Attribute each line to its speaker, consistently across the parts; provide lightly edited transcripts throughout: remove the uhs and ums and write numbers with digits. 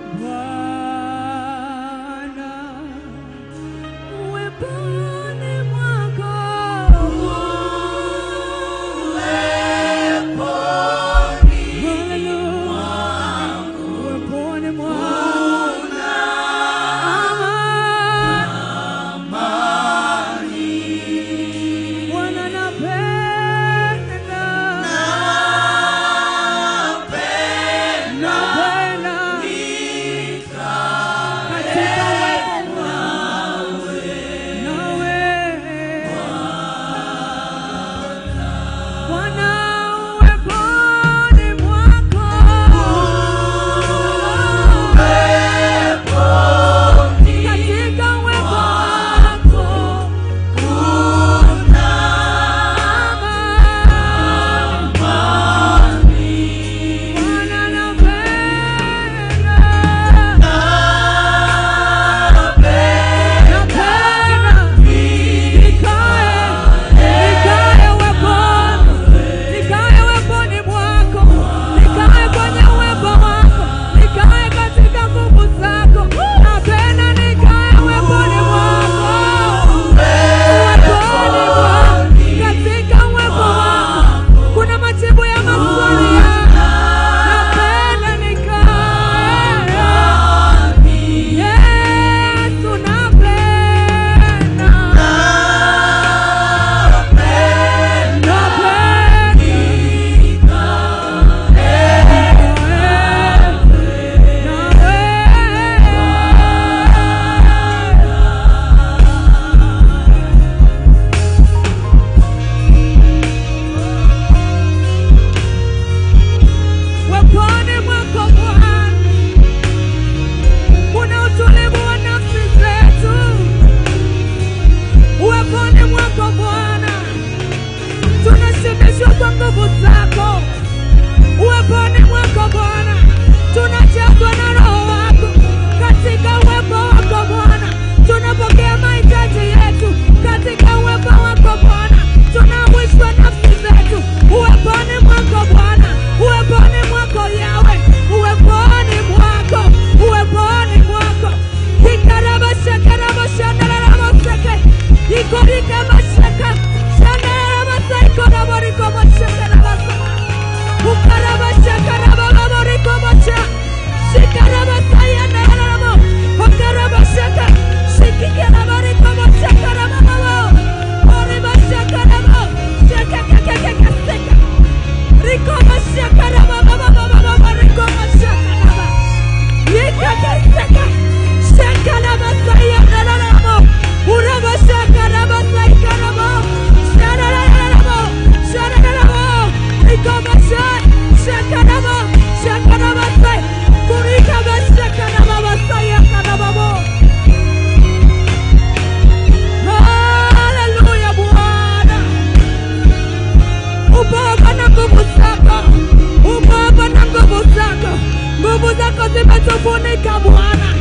Speaker 1: zimetufunika Bwana.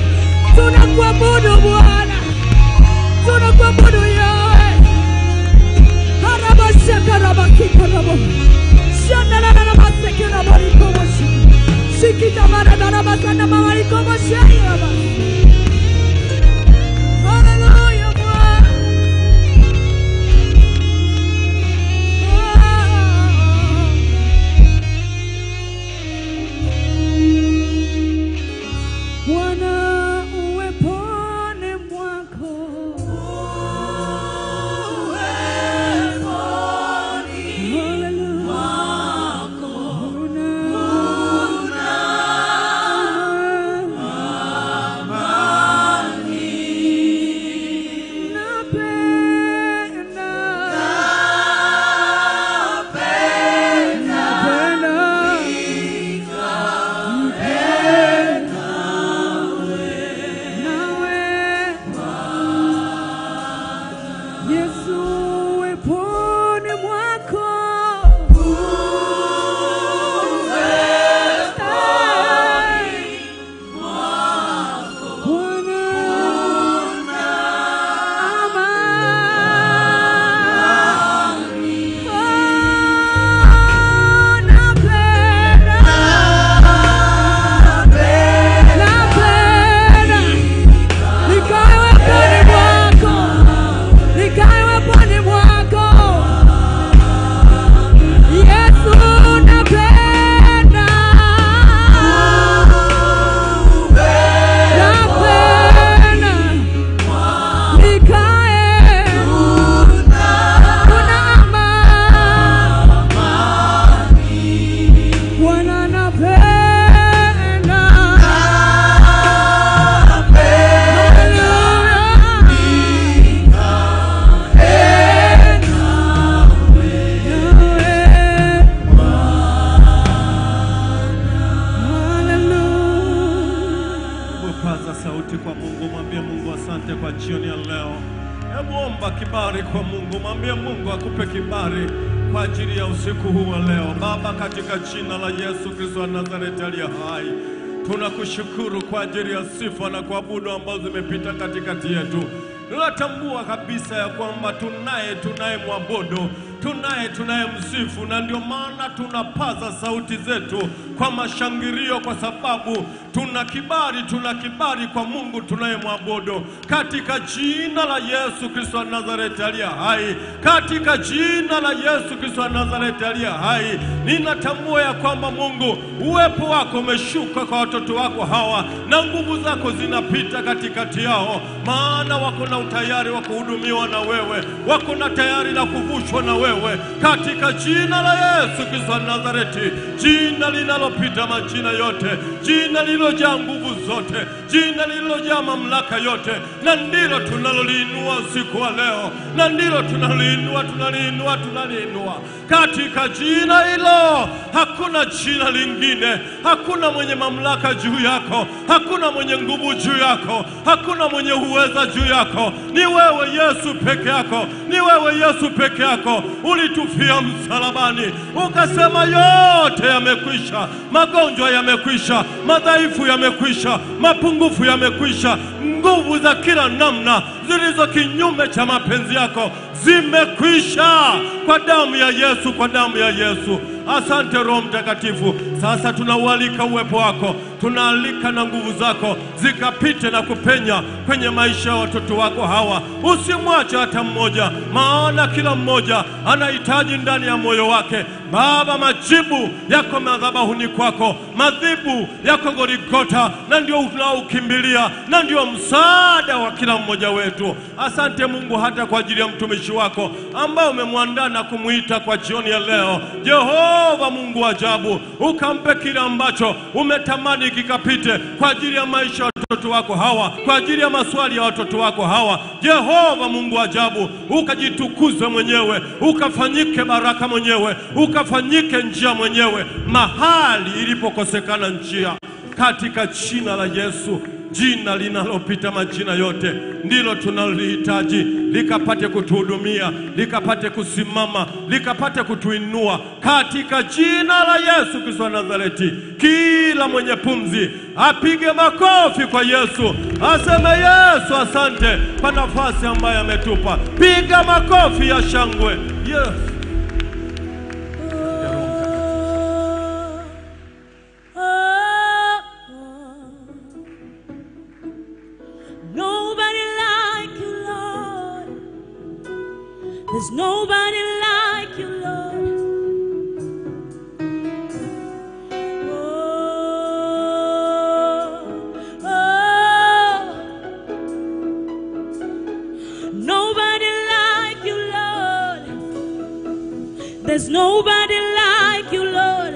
Speaker 1: Tunakuabudu Bwana. Tunakuabudu Yahweh. Harabashaka rabakika rabo. Shandana na masekera bariko moshi. Sikita marada na basana mamariko moshi yaba. Hallelujah Bwana. Bwana uweponi mwako, uweponi mwako,
Speaker 2: Paza sauti kwa Mungu, mwambie Mungu asante kwa jioni ya leo. Hebu omba kibali kwa Mungu, mwambie Mungu akupe kibali kwa ajili ya usiku huu wa leo. Baba, katika jina la Yesu Kristo wa Nazareti aliye hai, tunakushukuru kwa ajili ya sifa na kuabudu ambazo zimepita katikati yetu. Tunatambua kabisa ya kwamba tunaye mwabudu, tunaye msifu, na ndio maana tunapaza sauti zetu kwa mashangilio, kwa sababu tuna kibali kwa Mungu tunaye mwabudu. Katika jina la Yesu Kristo wa Nazareti aliye hai, katika jina la Yesu Kristo wa Nazareti aliye hai, ninatambua ya kwamba Mungu, uwepo wako umeshuka kwa watoto wako hawa, na nguvu zako zinapita katikati yao, maana wako na utayari wa kuhudumiwa na wewe, wako na tayari na kuvushwa na wewe, katika jina la Yesu Kristo wa Nazareti, jina linalopita majina yote, jina lililojaa nguvu zote, jina lililojaa mamlaka yote, na ndilo tunaloliinua usiku wa leo, na ndilo tunaliinua katika jina hilo. Hakuna jina lingine, hakuna mwenye mamlaka juu yako, hakuna mwenye nguvu juu yako, hakuna mwenye uweza juu yako. Ni wewe Yesu peke yako, ni wewe Yesu peke yako. Ulitufia msalabani, ukasema yote yamekwisha, magonjwa yamekwisha, madhaifu yamekwisha, mapungufu yamekwisha, nguvu za kila namna zilizo kinyume cha mapenzi yako zimekwisha kwa damu ya Yesu, kwa damu ya Yesu. Asante Roho Mtakatifu. Sasa tunaualika uwepo wako, tunaalika na nguvu zako zikapite na kupenya kwenye maisha ya watoto wako hawa. Usimwache hata mmoja, maana kila mmoja anahitaji ndani ya moyo wake. Baba, majibu yako madhabahuni kwako, madhibu yako Golgotha, na ndio tunaokimbilia, na ndio msaada wa kila mmoja wetu. Asante Mungu hata kwa ajili ya mtumishi wako ambao umemwandaa na kumuita kwa jioni ya leo. Jehova Mungu ajabu, ukampe kile ambacho umetamani kikapite kwa ajili ya maisha ya watoto wako hawa, kwa ajili ya maswali ya watoto wako hawa. Jehova Mungu ajabu, ukajitukuze mwenyewe, ukafanyike baraka mwenyewe, ukafanyike njia mwenyewe mahali ilipokosekana njia, katika jina la Yesu, jina linalopita majina yote, ndilo tunalihitaji likapate kutuhudumia, likapate kusimama, likapate kutuinua, katika jina la Yesu Kristo wa Nazareti. Kila mwenye pumzi apige makofi kwa Yesu, aseme Yesu asante kwa nafasi ambayo ametupa. Piga makofi ya shangwe. Yes.
Speaker 1: There's nobody like you, Lord. Nobody like you, Lord. There's nobody like you, Lord.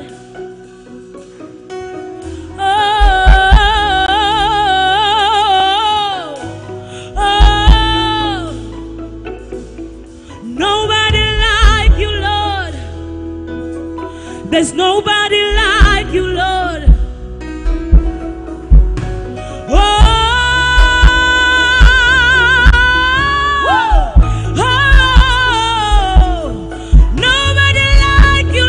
Speaker 1: There's nobody like you, Lord. Oh, oh, nobody like you,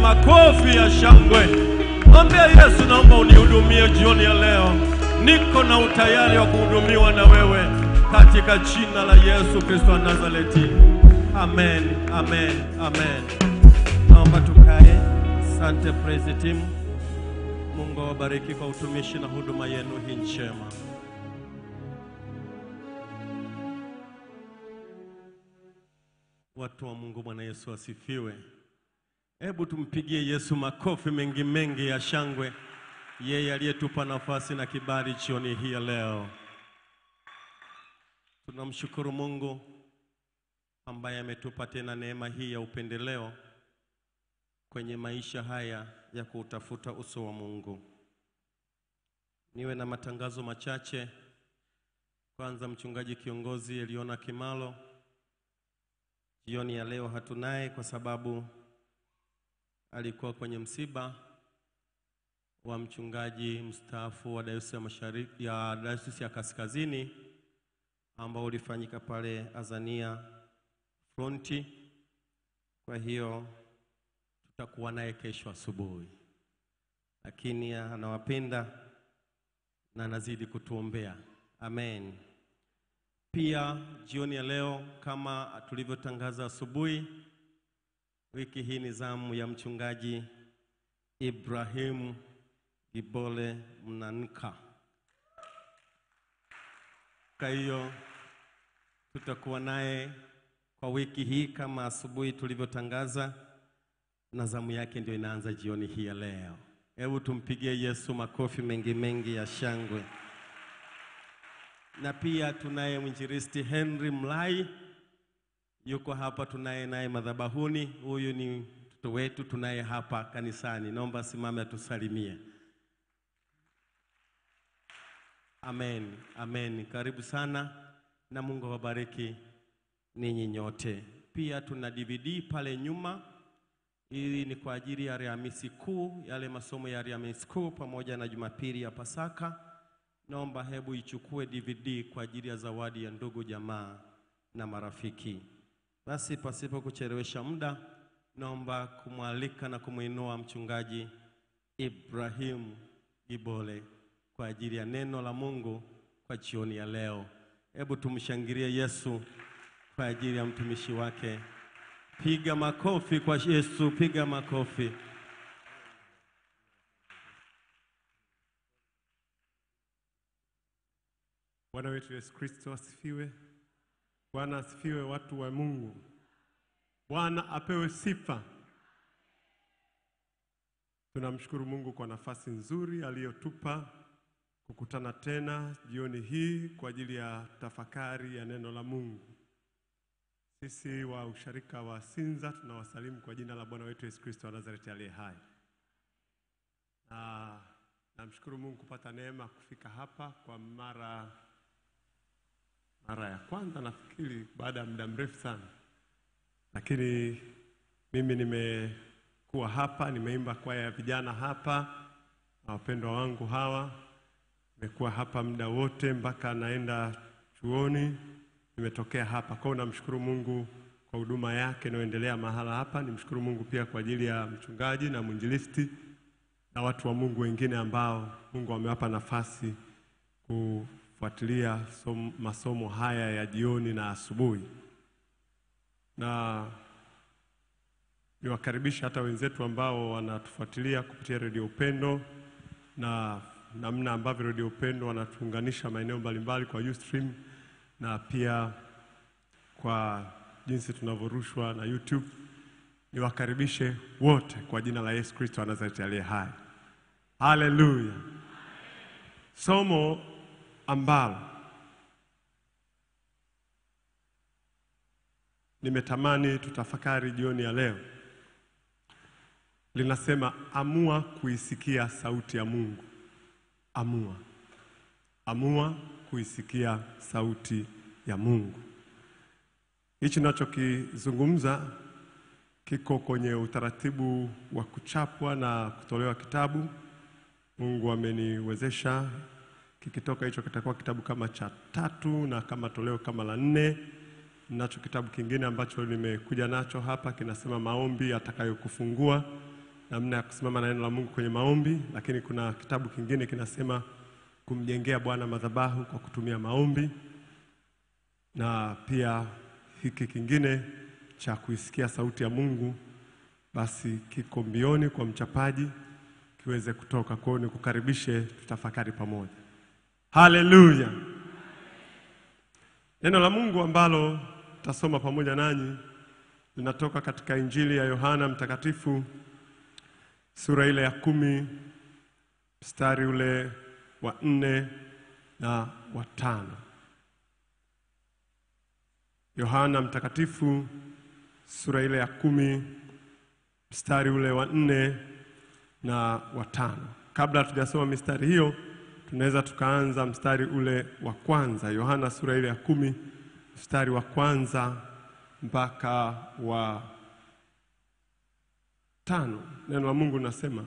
Speaker 2: makofi ya shangwe. Mwambie Yesu, naomba unihudumie jioni ya leo. Niko na utayari wa kuhudumiwa na wewe katika jina la Yesu Kristo wa Nazareti. Amen, amen, amen. Naomba tukae. Asante praise team. Mungu awabariki kwa utumishi na huduma yenu hii njema. Watu wa Mungu, Bwana Yesu asifiwe. Hebu tumpigie Yesu makofi mengi mengi ya shangwe, yeye aliyetupa nafasi na kibali jioni hii ya leo. Tunamshukuru Mungu ambaye ametupa tena neema hii ya upendeleo kwenye maisha haya ya kutafuta uso wa Mungu. Niwe na matangazo machache. Kwanza, mchungaji kiongozi Eliona Kimalo jioni ya leo hatunaye kwa sababu alikuwa kwenye msiba wa mchungaji mstaafu wa Dayosisi ya Mashariki ya Dayosisi ya Kaskazini ambao ulifanyika pale Azania Fronti. Kwa hiyo tutakuwa naye kesho asubuhi, lakini anawapenda na anazidi kutuombea. Amen. Pia jioni ya leo kama tulivyotangaza asubuhi, wiki hii ni zamu ya mchungaji Ibrahim Gibole Mnanka. Kwa hiyo tutakuwa naye kwa wiki hii kama asubuhi tulivyotangaza, na zamu yake ndio inaanza jioni hii ya leo. Hebu tumpigie Yesu makofi mengi mengi ya shangwe. Na pia tunaye mwinjilisti Henry Mlai, yuko hapa, tunaye naye madhabahuni. Huyu ni mtoto wetu, tunaye hapa kanisani. Naomba simame atusalimie. Amen, amen. Karibu sana na Mungu awabariki ninyi nyote. Pia tuna DVD pale nyuma. Hii ni kwa ajili ya Alhamisi Kuu, yale masomo ya Alhamisi Kuu pamoja na Jumapili ya Pasaka. Naomba hebu ichukue DVD kwa ajili ya zawadi ya ndugu jamaa na marafiki. Basi pasipo kuchelewesha muda, naomba kumwalika na kumuinua mchungaji Ibrahim Gibole kwa ajili ya neno la Mungu kwa jioni ya leo. Hebu tumshangilie Yesu kwa ajili ya mtumishi wake. Piga makofi kwa Yesu, piga makofi.
Speaker 3: Bwana wetu Yesu Kristo asifiwe. Bwana asifiwe, watu wa Mungu. Bwana apewe sifa. Tunamshukuru Mungu kwa nafasi nzuri aliyotupa kukutana tena jioni hii kwa ajili ya tafakari ya neno la Mungu. Sisi wa usharika wa Sinza tunawasalimu kwa jina la Bwana wetu Yesu Kristo wa Nazareti aliye hai. Namshukuru Mungu kupata neema kufika hapa kwa mara ya kwanza, nafikiri baada ya muda mrefu sana. Lakini mimi nimekuwa hapa, nimeimba kwaya ya vijana hapa na wapendwa wangu hawa. Nimekuwa hapa muda wote mpaka naenda chuoni, nimetokea hapa. Kwa hiyo namshukuru Mungu kwa huduma yake inayoendelea mahala hapa. Nimshukuru Mungu pia kwa ajili ya mchungaji na mwinjilisti na watu wa Mungu wengine ambao Mungu amewapa nafasi kufuatilia masomo haya ya jioni na asubuhi. Na niwakaribisha hata wenzetu ambao wanatufuatilia kupitia Radio Upendo na namna ambavyo Radio Upendo wanatuunganisha maeneo mbalimbali kwa Ustream na pia kwa jinsi tunavyorushwa na YouTube. Niwakaribishe wote kwa jina la Yesu Kristo wa Nazareti aliye hai. Hallelujah. Somo ambalo nimetamani tutafakari jioni ya leo linasema, amua kuisikia sauti ya Mungu. Amua kuisikia sauti ya Mungu. Hichi ninachokizungumza kiko kwenye utaratibu wa kuchapwa na kutolewa kitabu. Mungu ameniwezesha, kikitoka hicho kitakuwa kitabu kama cha 3 na kama toleo kama la 4. Nacho kitabu kingine ambacho nimekuja nacho hapa kinasema maombi atakayokufungua, namna ya kusimama na neno la Mungu kwenye maombi, lakini kuna kitabu kingine kinasema kumjengea Bwana madhabahu kwa kutumia maombi, na pia hiki kingine cha kuisikia sauti ya Mungu basi kiko mbioni kwa mchapaji kiweze kutoka. Kwa hiyo nikukaribishe tutafakari pamoja. Haleluya. Neno la Mungu ambalo tutasoma pamoja nanyi linatoka katika Injili ya Yohana Mtakatifu sura ile ya 10 mstari ule wa 4 na wa 5. Yohana Mtakatifu sura ile ya 10 mstari ule wa 4 na wa 5. Kabla tujasoma mistari hiyo, tunaweza tukaanza mstari ule wa kwanza. Yohana sura ile ya 10 mstari wa kwanza mpaka wa 5. Neno la Mungu linasema,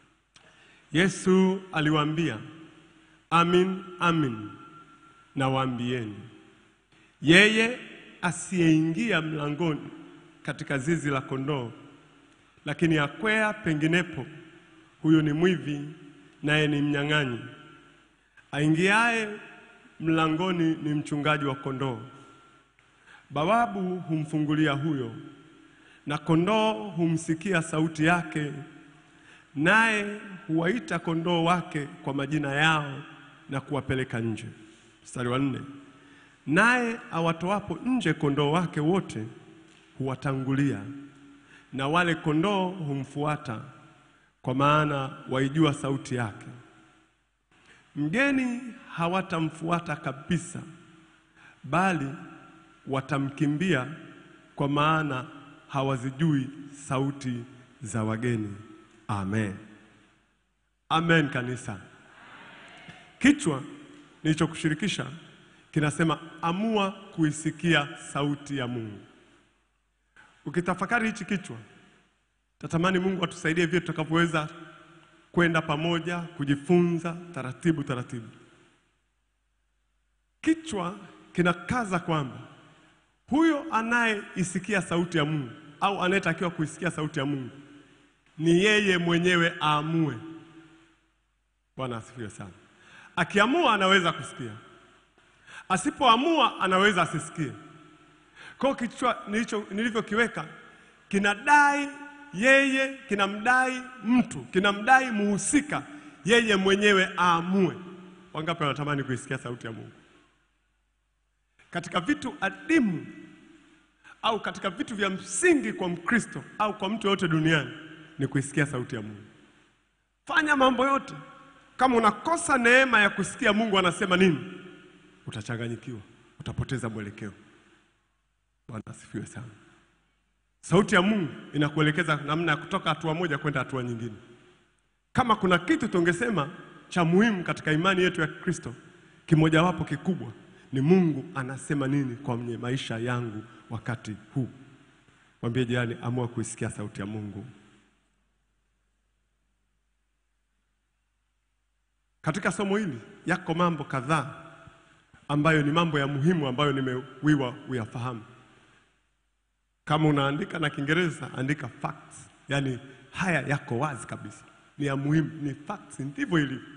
Speaker 3: Yesu aliwaambia, amin amin nawaambieni, yeye asiyeingia mlangoni katika zizi la kondoo, lakini akwea penginepo, huyo ni mwivi naye ni mnyang'anyi. Aingiaye mlangoni ni mchungaji wa kondoo. Bawabu humfungulia huyo, na kondoo humsikia sauti yake, naye huwaita kondoo wake kwa majina yao na kuwapeleka nje. Mstari wa 4. Naye awatoapo nje kondoo wake wote huwatangulia, na wale kondoo humfuata, kwa maana waijua sauti yake. Mgeni hawatamfuata kabisa, bali watamkimbia, kwa maana hawazijui sauti za wageni. Amen. Amen kanisa. Kichwa nilichokushirikisha kinasema amua kuisikia sauti ya Mungu. Ukitafakari hichi kichwa, tatamani Mungu atusaidie vile tutakavyoweza kwenda pamoja kujifunza taratibu taratibu. Kichwa kinakaza kwamba huyo anayeisikia sauti ya Mungu au anayetakiwa kuisikia sauti ya Mungu ni yeye mwenyewe aamue. Bwana asifiwe sana. Akiamua anaweza kusikia, asipoamua anaweza asisikie. Kwa kichwa nilivyokiweka kinadai yeye, kinamdai mtu, kinamdai muhusika yeye mwenyewe aamue. Wangapi wanatamani kuisikia sauti ya Mungu? Katika vitu adimu au katika vitu vya msingi kwa Mkristo au kwa mtu yote duniani ni kuisikia sauti ya Mungu. Fanya mambo yote, kama unakosa neema ya kusikia Mungu anasema nini, utachanganyikiwa, utapoteza mwelekeo. Bwana asifiwe sana. Sauti ya Mungu inakuelekeza namna ya kutoka hatua moja kwenda hatua nyingine. Kama kuna kitu tungesema cha muhimu katika imani yetu ya Kristo, kimoja wapo kikubwa ni Mungu anasema nini kwa maisha yangu wakati huu. Mwambie jirani, amua kuisikia sauti ya Mungu. Katika somo hili yako mambo kadhaa ambayo ni mambo ya muhimu ambayo nimewiwa uyafahamu. Kama unaandika na Kiingereza, andika facts. Yani haya yako wazi kabisa, ni ya muhimu, ni facts, ndivyo ilivyo.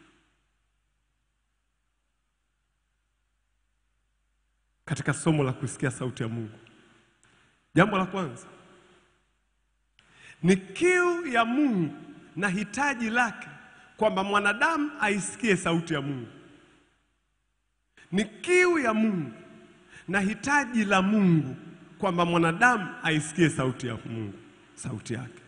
Speaker 3: Katika somo la kusikia sauti ya Mungu, jambo la kwanza ni kiu ya Mungu na hitaji lake kwamba mwanadamu aisikie sauti ya Mungu. Ni kiu ya Mungu na hitaji la Mungu kwamba mwanadamu aisikie sauti ya Mungu, sauti yake.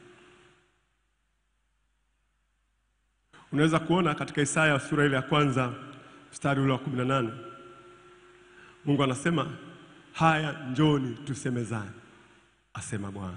Speaker 3: Unaweza kuona katika Isaya sura ile ya kwanza mstari ule wa 18. Mungu anasema, haya njoni tusemezane, asema Bwana.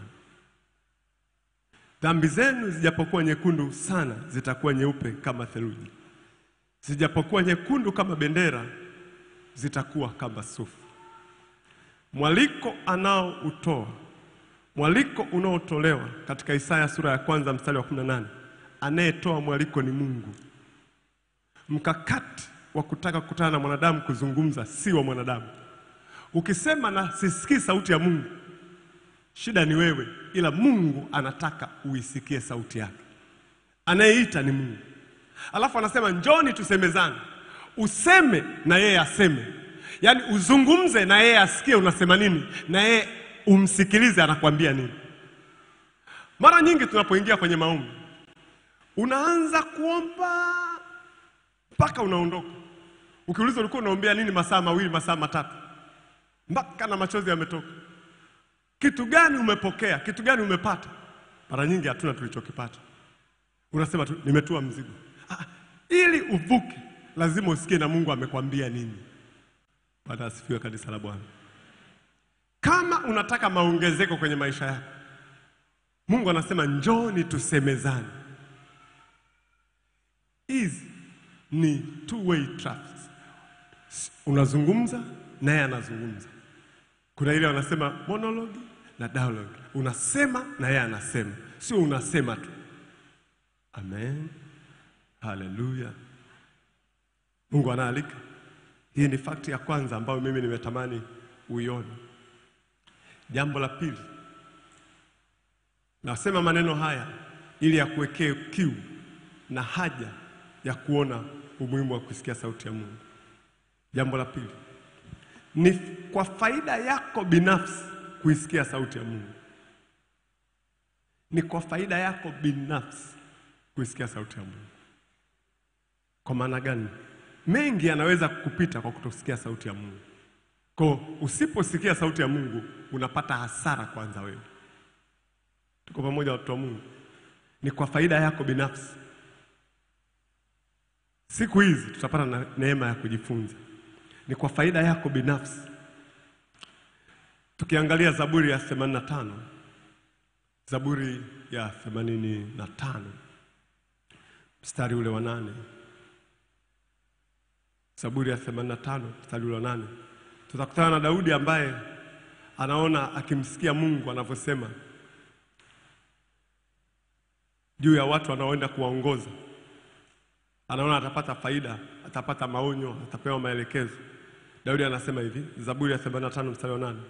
Speaker 3: Dhambi zenu zijapokuwa nyekundu sana, zitakuwa nyeupe kama theluji. Zijapokuwa nyekundu kama bendera, zitakuwa kama sufu. Mwaliko anaoutoa, mwaliko unaotolewa katika Isaya sura ya kwanza mstari wa 18, anayetoa mwaliko ni Mungu. Mkakati wa kutaka kukutana na mwanadamu kuzungumza si wa mwanadamu. Ukisema na sisikii sauti ya Mungu, Shida ni wewe, ila Mungu anataka uisikie sauti yake. Anayeita ni Mungu. Alafu anasema njoni tusemezane. Useme na yeye aseme. Yaani uzungumze na yeye asikie unasema nini, na yeye umsikilize anakuambia nini. Mara nyingi tunapoingia kwenye maombi, unaanza kuomba mpaka unaondoka. Ukiulizwa ulikuwa unaombea nini masaa mawili, masaa matatu, mpaka na machozi yametoka. Kitu gani umepokea? Kitu gani umepata? Mara nyingi hatuna tulichokipata. Unasema tu nimetua mzigo. Ili uvuke lazima usikie na Mungu amekwambia nini. Bwana asifiwe, kanisa la Bwana. Kama unataka maongezeko kwenye maisha yako, Mungu anasema njoni tusemezane. Hizi ni two-way traffic. Unazungumza na yeye anazungumza. Kuna ile wanasema monologue na dialogue. Unasema na yeye anasema, sio unasema tu. Amen. Haleluya. Mungu anaalika. Hii ni fakti ya kwanza ambayo mimi nimetamani uione. Jambo la pili, nasema maneno haya ili ya kuwekee kiu na haja ya kuona umuhimu wa kusikia sauti ya Mungu. Jambo la pili, ni kwa faida yako binafsi kuisikia sauti ya Mungu. Ni kwa faida yako binafsi kuisikia sauti ya Mungu. Kwa maana gani? Mengi yanaweza kukupita kwa kutosikia sauti ya Mungu. Kwa usiposikia sauti ya Mungu unapata hasara kwanza wewe. Tuko pamoja watu wa Mungu? Ni kwa faida yako binafsi. Siku hizi tutapata neema ya kujifunza. Ni kwa faida yako binafsi. Tukiangalia Zaburi ya 85. Zaburi ya 85. Mstari ule wa 8. Zaburi ya 85 mstari ule wa 8. Tutakutana na Daudi ambaye anaona akimsikia Mungu anavyosema juu ya watu anaoenda kuwaongoza. Anaona atapata faida, atapata maonyo, atapewa maelekezo. Daudi anasema hivi, Zaburi ya 85 mstari wa 8.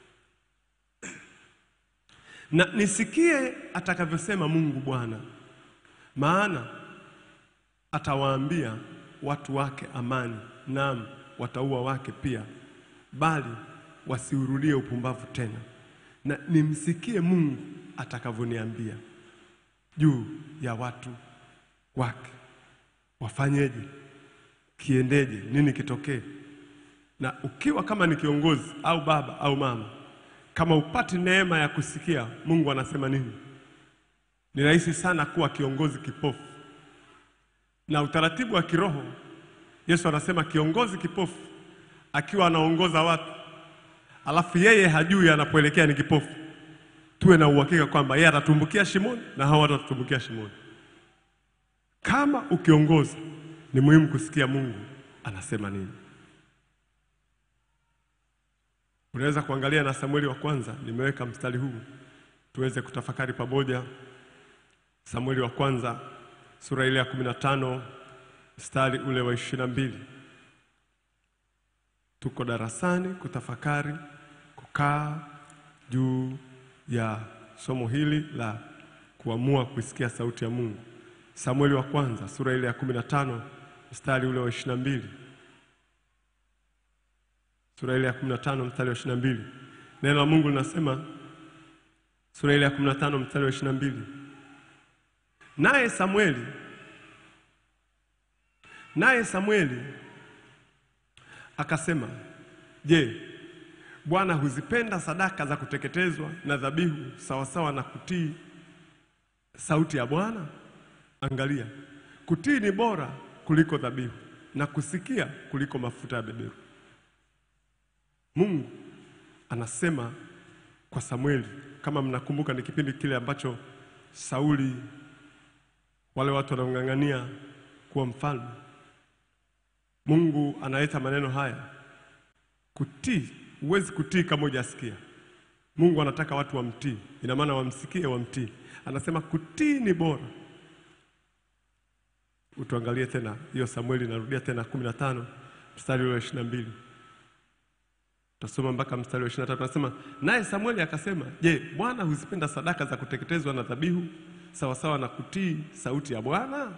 Speaker 3: Na nisikie atakavyosema Mungu Bwana, maana atawaambia watu wake amani, naam wataua wake pia, bali wasiurudie upumbavu tena. Na nimsikie Mungu atakavyoniambia juu ya watu wake. Wafanyeje? Kiendeje? Nini kitokee? Na ukiwa kama ni kiongozi au baba au mama, kama upati neema ya kusikia Mungu anasema nini, ni rahisi sana kuwa kiongozi kipofu. Na utaratibu wa kiroho, Yesu anasema kiongozi kipofu akiwa anaongoza watu, alafu yeye hajui anapoelekea ni kipofu, tuwe na uhakika kwamba yeye atatumbukia shimoni na hao watu watatumbukia shimoni. Kama ukiongoza, ni muhimu kusikia Mungu anasema nini. Unaweza kuangalia na Samueli wa kwanza, nimeweka mstari huu tuweze kutafakari pamoja. Samueli wa kwanza sura ile ya 15 mstari ule wa 22. Tuko darasani kutafakari, kukaa juu ya somo hili la kuamua kusikia sauti ya Mungu. Samueli wa kwanza sura ile ya 15 mstari ule wa 22. Sura ile ya 15 mstari wa 22. Neno la Mungu linasema, sura ile ya 15 mstari wa 22. Naye Samueli akasema, je, Bwana huzipenda sadaka za kuteketezwa na dhabihu sawasawa na kutii sauti ya Bwana? Angalia, kutii ni bora kuliko dhabihu na kusikia kuliko mafuta ya beberu. Mungu anasema kwa Samueli, kama mnakumbuka ni kipindi kile ambacho Sauli, wale watu wanaong'ang'ania kuwa mfalme. Mungu analeta maneno haya, kutii, huwezi kutii kama hujasikia. Mungu anataka watu wamtii, ina maana wamsikie, wamtii. Anasema kutii ni bora. Utuangalie tena hiyo Samueli, narudia tena 15 mstari wa 22. Tasoma mpaka mstari wa 23 anasema, naye Samueli akasema, je, Bwana huzipenda sadaka za kuteketezwa na dhabihu sawa sawa na kutii sauti ya Bwana?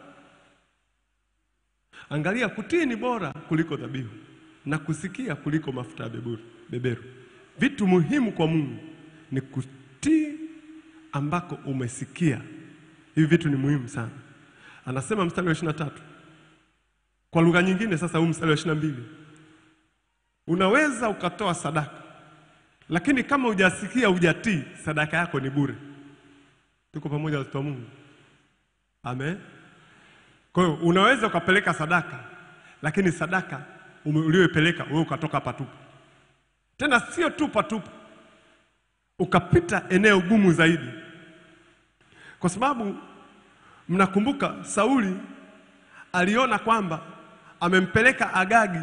Speaker 3: Angalia, kutii ni bora kuliko dhabihu na kusikia kuliko mafuta ya beberu. Vitu muhimu kwa Mungu ni kutii ambako umesikia. Hivi vitu ni muhimu sana. Anasema mstari wa 23. Kwa lugha nyingine sasa huu mstari wa 22. Unaweza ukatoa sadaka, lakini kama hujasikia, hujatii, sadaka yako ni bure. Tuko pamoja watoto wa Mungu? Amen. Kwa hiyo unaweza ukapeleka sadaka, lakini sadaka uliyopeleka wewe ukatoka patupu. Tena sio tu patupu, ukapita eneo gumu zaidi. Kwa sababu mnakumbuka Sauli aliona kwamba amempeleka Agagi,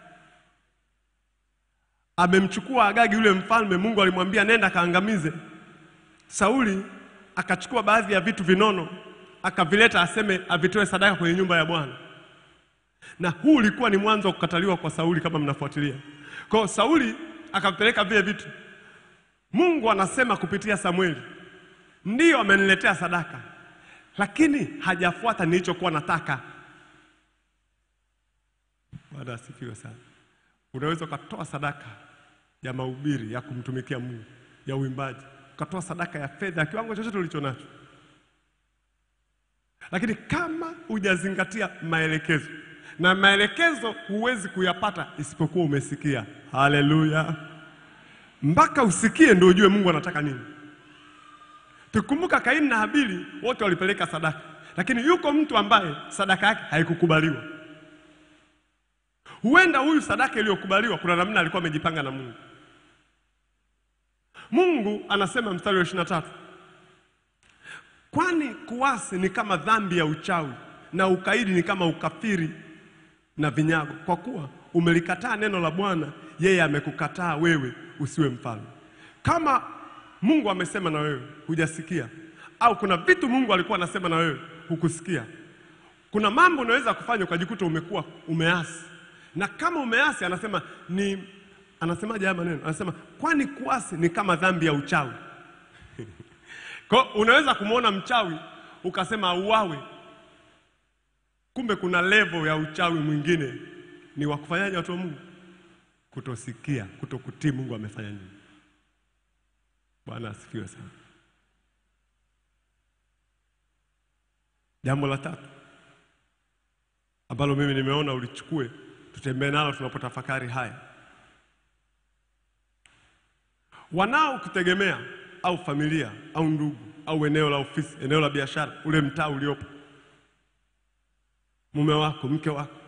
Speaker 3: amemchukua Agagi yule mfalme. Mungu alimwambia nenda kaangamize. Sauli akachukua baadhi ya vitu vinono akavileta aseme avitoe sadaka kwenye nyumba ya Bwana. Na huu ulikuwa ni mwanzo wa kukataliwa kwa Sauli kama mnafuatilia. Kwa hiyo Sauli akapeleka vile vitu. Mungu anasema kupitia Samueli, ndiyo ameniletea sadaka, lakini hajafuata nilichokuwa nataka. Bwana asifiwe sana. Unaweza ukatoa sadaka ya mahubiri ya kumtumikia Mungu, ya uimbaji, ukatoa sadaka ya fedha, kiwango chochote ulicho nacho. Lakini kama hujazingatia maelekezo, na maelekezo huwezi kuyapata isipokuwa umesikia. Haleluya. Mpaka usikie ndio ujue Mungu anataka nini. Tukumbuka Kaini na Habili wote walipeleka sadaka, lakini yuko mtu ambaye sadaka yake haikukubaliwa. Huenda huyu sadaka iliyokubaliwa kuna namna alikuwa amejipanga na Mungu. Mungu anasema mstari wa 23, kwani kuasi ni kama dhambi ya uchawi na ukaidi ni kama ukafiri na vinyago. Kwa kuwa umelikataa neno la Bwana, yeye amekukataa wewe usiwe mfalme. Kama Mungu amesema na wewe hujasikia, au kuna vitu Mungu alikuwa anasema na wewe hukusikia, kuna mambo unaweza kufanya ukajikuta umekuwa umeasi. Na kama umeasi anasemaje haya maneno? Anasema kwani kuasi ni kama dhambi ya uchawi. Kwa unaweza kumuona mchawi ukasema auawe, kumbe kuna level ya uchawi mwingine ni wa kufanyaje watu wa Mungu? Kutosikia, kutokutii Mungu amefanya nini. Bwana asifiwe sana. Jambo la tatu ambalo mimi nimeona ulichukue tutembee nalo tunapotafakari haya. Wanaokutegemea au familia au ndugu au eneo la ofisi, eneo la biashara, ule mtaa uliopo, mume wako, mke wako,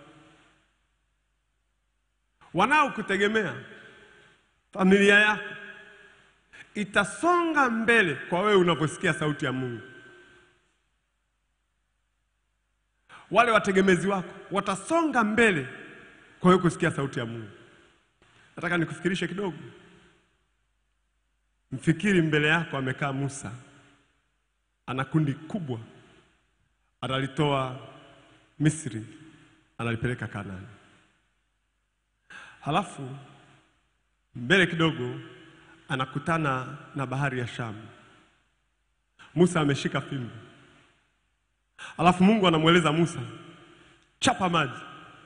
Speaker 3: wanaokutegemea, familia yako itasonga mbele kwa wewe unaposikia sauti ya Mungu. Wale wategemezi wako watasonga mbele kwa wewe kusikia sauti ya Mungu. Nataka nikufikirishe kidogo. Mfikiri mbele yako amekaa Musa, ana kundi kubwa, analitoa Misri, analipeleka Kanaani. Halafu mbele kidogo anakutana na bahari ya Shamu. Musa ameshika fimbo. Halafu Mungu anamweleza Musa, chapa maji.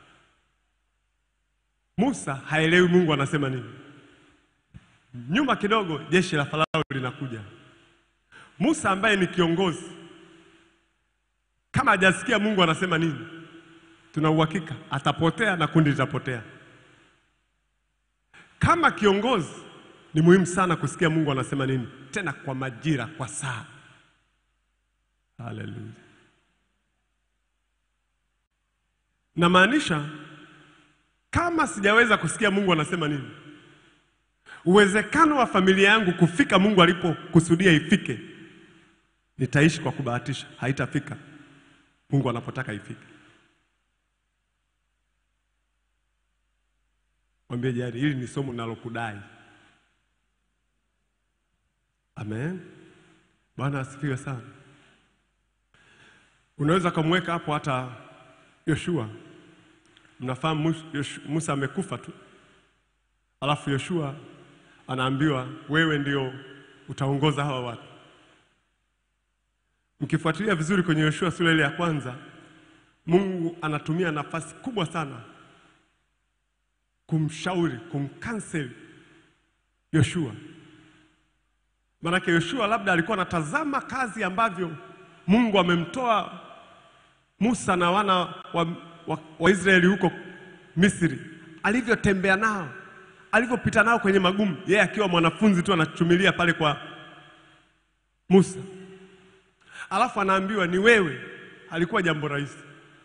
Speaker 3: Musa haelewi Mungu anasema nini. Nyuma kidogo jeshi la Farao linakuja. Musa ambaye ni kiongozi, kama hajasikia Mungu anasema nini, tuna uhakika atapotea na kundi litapotea. Kama kiongozi ni muhimu sana kusikia Mungu anasema nini, tena kwa majira, kwa saa. Haleluya. Na maanisha kama sijaweza kusikia Mungu anasema nini, uwezekano wa familia yangu kufika Mungu alipokusudia ifike, nitaishi kwa kubahatisha, haitafika Mungu anapotaka ifike. Mwambie jirani, hili ni somo ninalokudai. Amen. Bwana asifiwe sana. Unaweza kumweka hapo hata Yoshua. Mnafahamu Musa amekufa tu. Alafu Yoshua anaambiwa wewe ndio utaongoza hawa watu. Mkifuatilia vizuri kwenye Yoshua sura ile ya kwanza, Mungu anatumia nafasi kubwa sana kumshauri, kumcancel Yoshua. Maana Yoshua labda alikuwa anatazama kazi ambavyo Mungu amemtoa Musa na wana wa Israeli huko Misri, alivyotembea nao, alivyopita nao kwenye magumu, yeye akiwa mwanafunzi tu anachumilia pale kwa Musa. Alafu anaambiwa ni wewe, alikuwa jambo rahisi.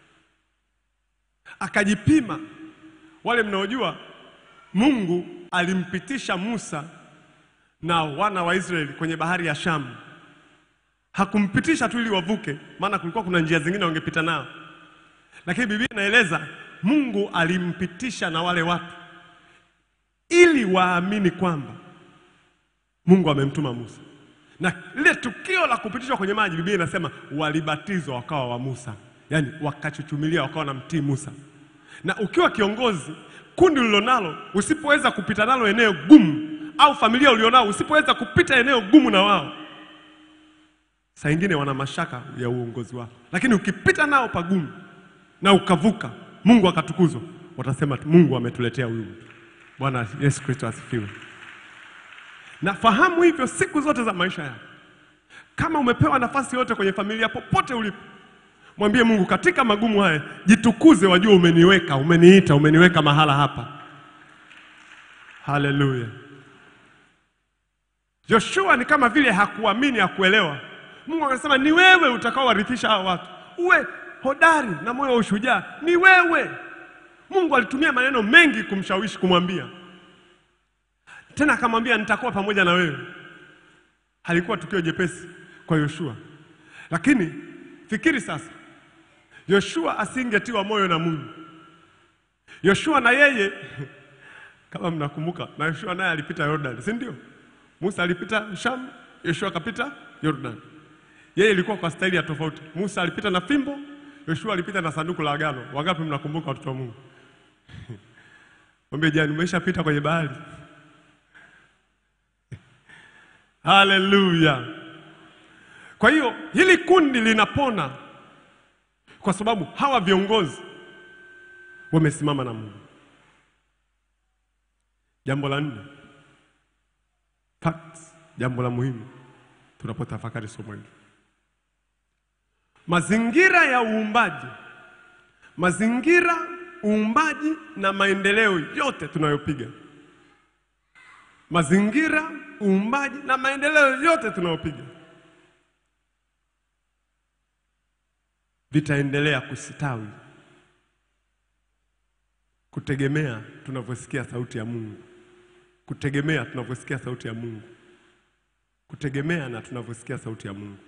Speaker 3: Akajipima. Wale mnaojua Mungu alimpitisha Musa na wana wa Israeli kwenye bahari ya Shamu. Hakumpitisha tu ili wavuke, maana kulikuwa kuna njia zingine wangepita nao. Lakini Biblia inaeleza Mungu alimpitisha na wale watu ili waamini kwamba Mungu amemtuma Musa. Na lile tukio la kupitishwa kwenye maji, Biblia inasema walibatizwa wakawa wa Musa. Yaani wakachuchumilia wakawa na mtii Musa. Na ukiwa kiongozi, kundi ulilonalo usipoweza kupita nalo eneo gumu, au familia ulionao usipoweza kupita eneo gumu na wao, saa nyingine wana mashaka ya uongozi wako. Lakini ukipita nao pagumu na ukavuka, Mungu akatukuzwa, watasema Mungu ametuletea huyu. Bwana Yesu Kristo asifiwe. Na fahamu hivyo siku zote za maisha yako. Kama umepewa nafasi yote kwenye familia, popote ulipo, mwambie Mungu, katika magumu haya jitukuze, wajua umeniweka, umeniita, umeniweka mahala hapa. Haleluya. Joshua ni kama vile hakuamini, hakuelewa. Mungu akasema ni wewe utakaowarithisha hao watu. Uwe hodari na moyo wa ushujaa, ni wewe. Mungu alitumia maneno mengi kumshawishi, kumwambia. Tena akamwambia nitakuwa pamoja na wewe. Halikuwa tukio jepesi kwa Yoshua. Lakini fikiri sasa, Yoshua asingetiwa moyo na Mungu. Yoshua na yeye kama mnakumbuka, na Yoshua naye alipita Jordan, si ndio? Musa alipita Sham, Yoshua akapita Jordan. Yeye ilikuwa kwa staili ya tofauti. Musa alipita na fimbo, Yoshua alipita na sanduku la agano. Wangapi mnakumbuka watoto wa Mungu? Mwambie jana umeshapita kwenye bahari. Haleluya. Kwa hiyo hili kundi linapona kwa sababu hawa viongozi wamesimama na Mungu. Jambo la 4. Facts, jambo la muhimu tunapotafakari somo hili. Mazingira ya uumbaji, mazingira, uumbaji na maendeleo yote tunayopiga. Mazingira, uumbaji na maendeleo yote tunayopiga vitaendelea kustawi kutegemea tunavyosikia sauti ya Mungu. Kutegemea tunavyosikia sauti ya Mungu. Kutegemea na tunavyosikia sauti ya Mungu.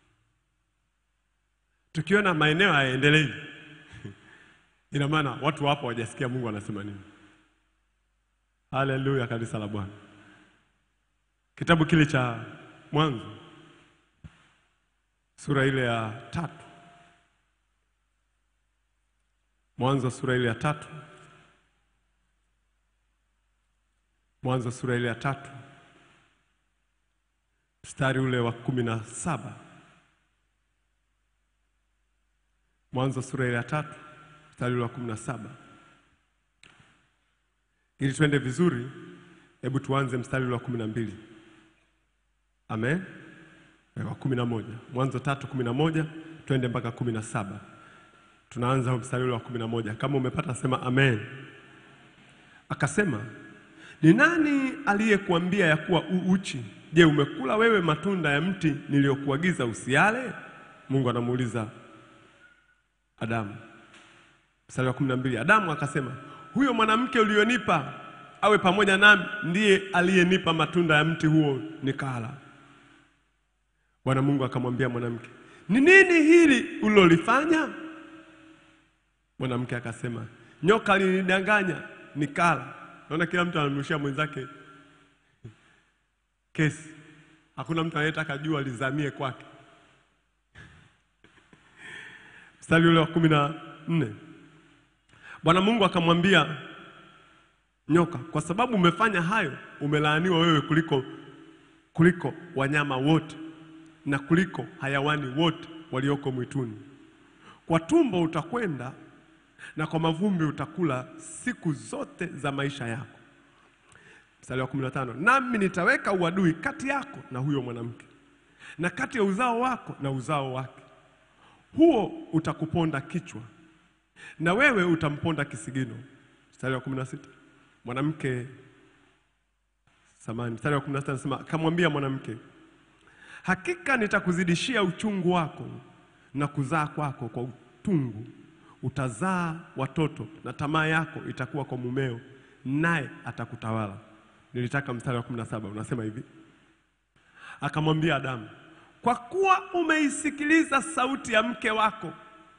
Speaker 3: Tukiona maeneo hayaendelei, ina maana watu hapo hawajasikia Mungu anasema nini. Haleluya, kanisa la Bwana. Kitabu kile cha Mwanzo sura ile ya 3. Mwanzo sura ile ya 3. Mwanzo sura ile ya 3. Mstari ule wa 17. Mwanzo sura ile ya 3, mstari ule wa 17. Ili tuende vizuri, hebu tuanze mstari ule wa 12. Amen. Wa 11. Mwanzo 3:11 twende mpaka 17. Tunaanza mstari ule wa 11. Kama umepata sema amen. Akasema, ni nani aliyekuambia ya kuwa uchi? Je, umekula wewe matunda ya mti niliyokuagiza usiale? Mungu anamuuliza Adamu. Mstari wa 12. Adamu akasema, huyo mwanamke ulionipa awe pamoja nami ndiye aliyenipa matunda ya mti huo nikala. Bwana Mungu akamwambia mwanamke, ni nini hili ulilolifanya? Mwanamke akasema, nyoka alinidanganya nikala. Naona kila mtu anamrushia mwenzake kesi. Hakuna mtu anayetaka jua lizamie kwake. Mstari ule wa 14. Bwana Mungu akamwambia nyoka. Kwa sababu umefanya hayo, umelaaniwa wewe kuliko wanyama wote na kuliko hayawani wote walioko mwituni. Kwa tumbo utakwenda na kwa mavumbi utakula siku zote za maisha yako. Mstari wa 15, nami nitaweka uadui kati yako na huyo mwanamke, na kati ya uzao wako na uzao wake. Huo utakuponda kichwa, na wewe utamponda kisigino. Mstari wa 16, mstari wa 16 anasema, akamwambia mwanamke, hakika nitakuzidishia uchungu wako na kuzaa kwako kwa utungu. Utazaa watoto na tamaa yako itakuwa kwa mumeo, naye atakutawala. Nilitaka mstari wa 17 unasema hivi, akamwambia Adamu, kwa kuwa umeisikiliza sauti ya mke wako,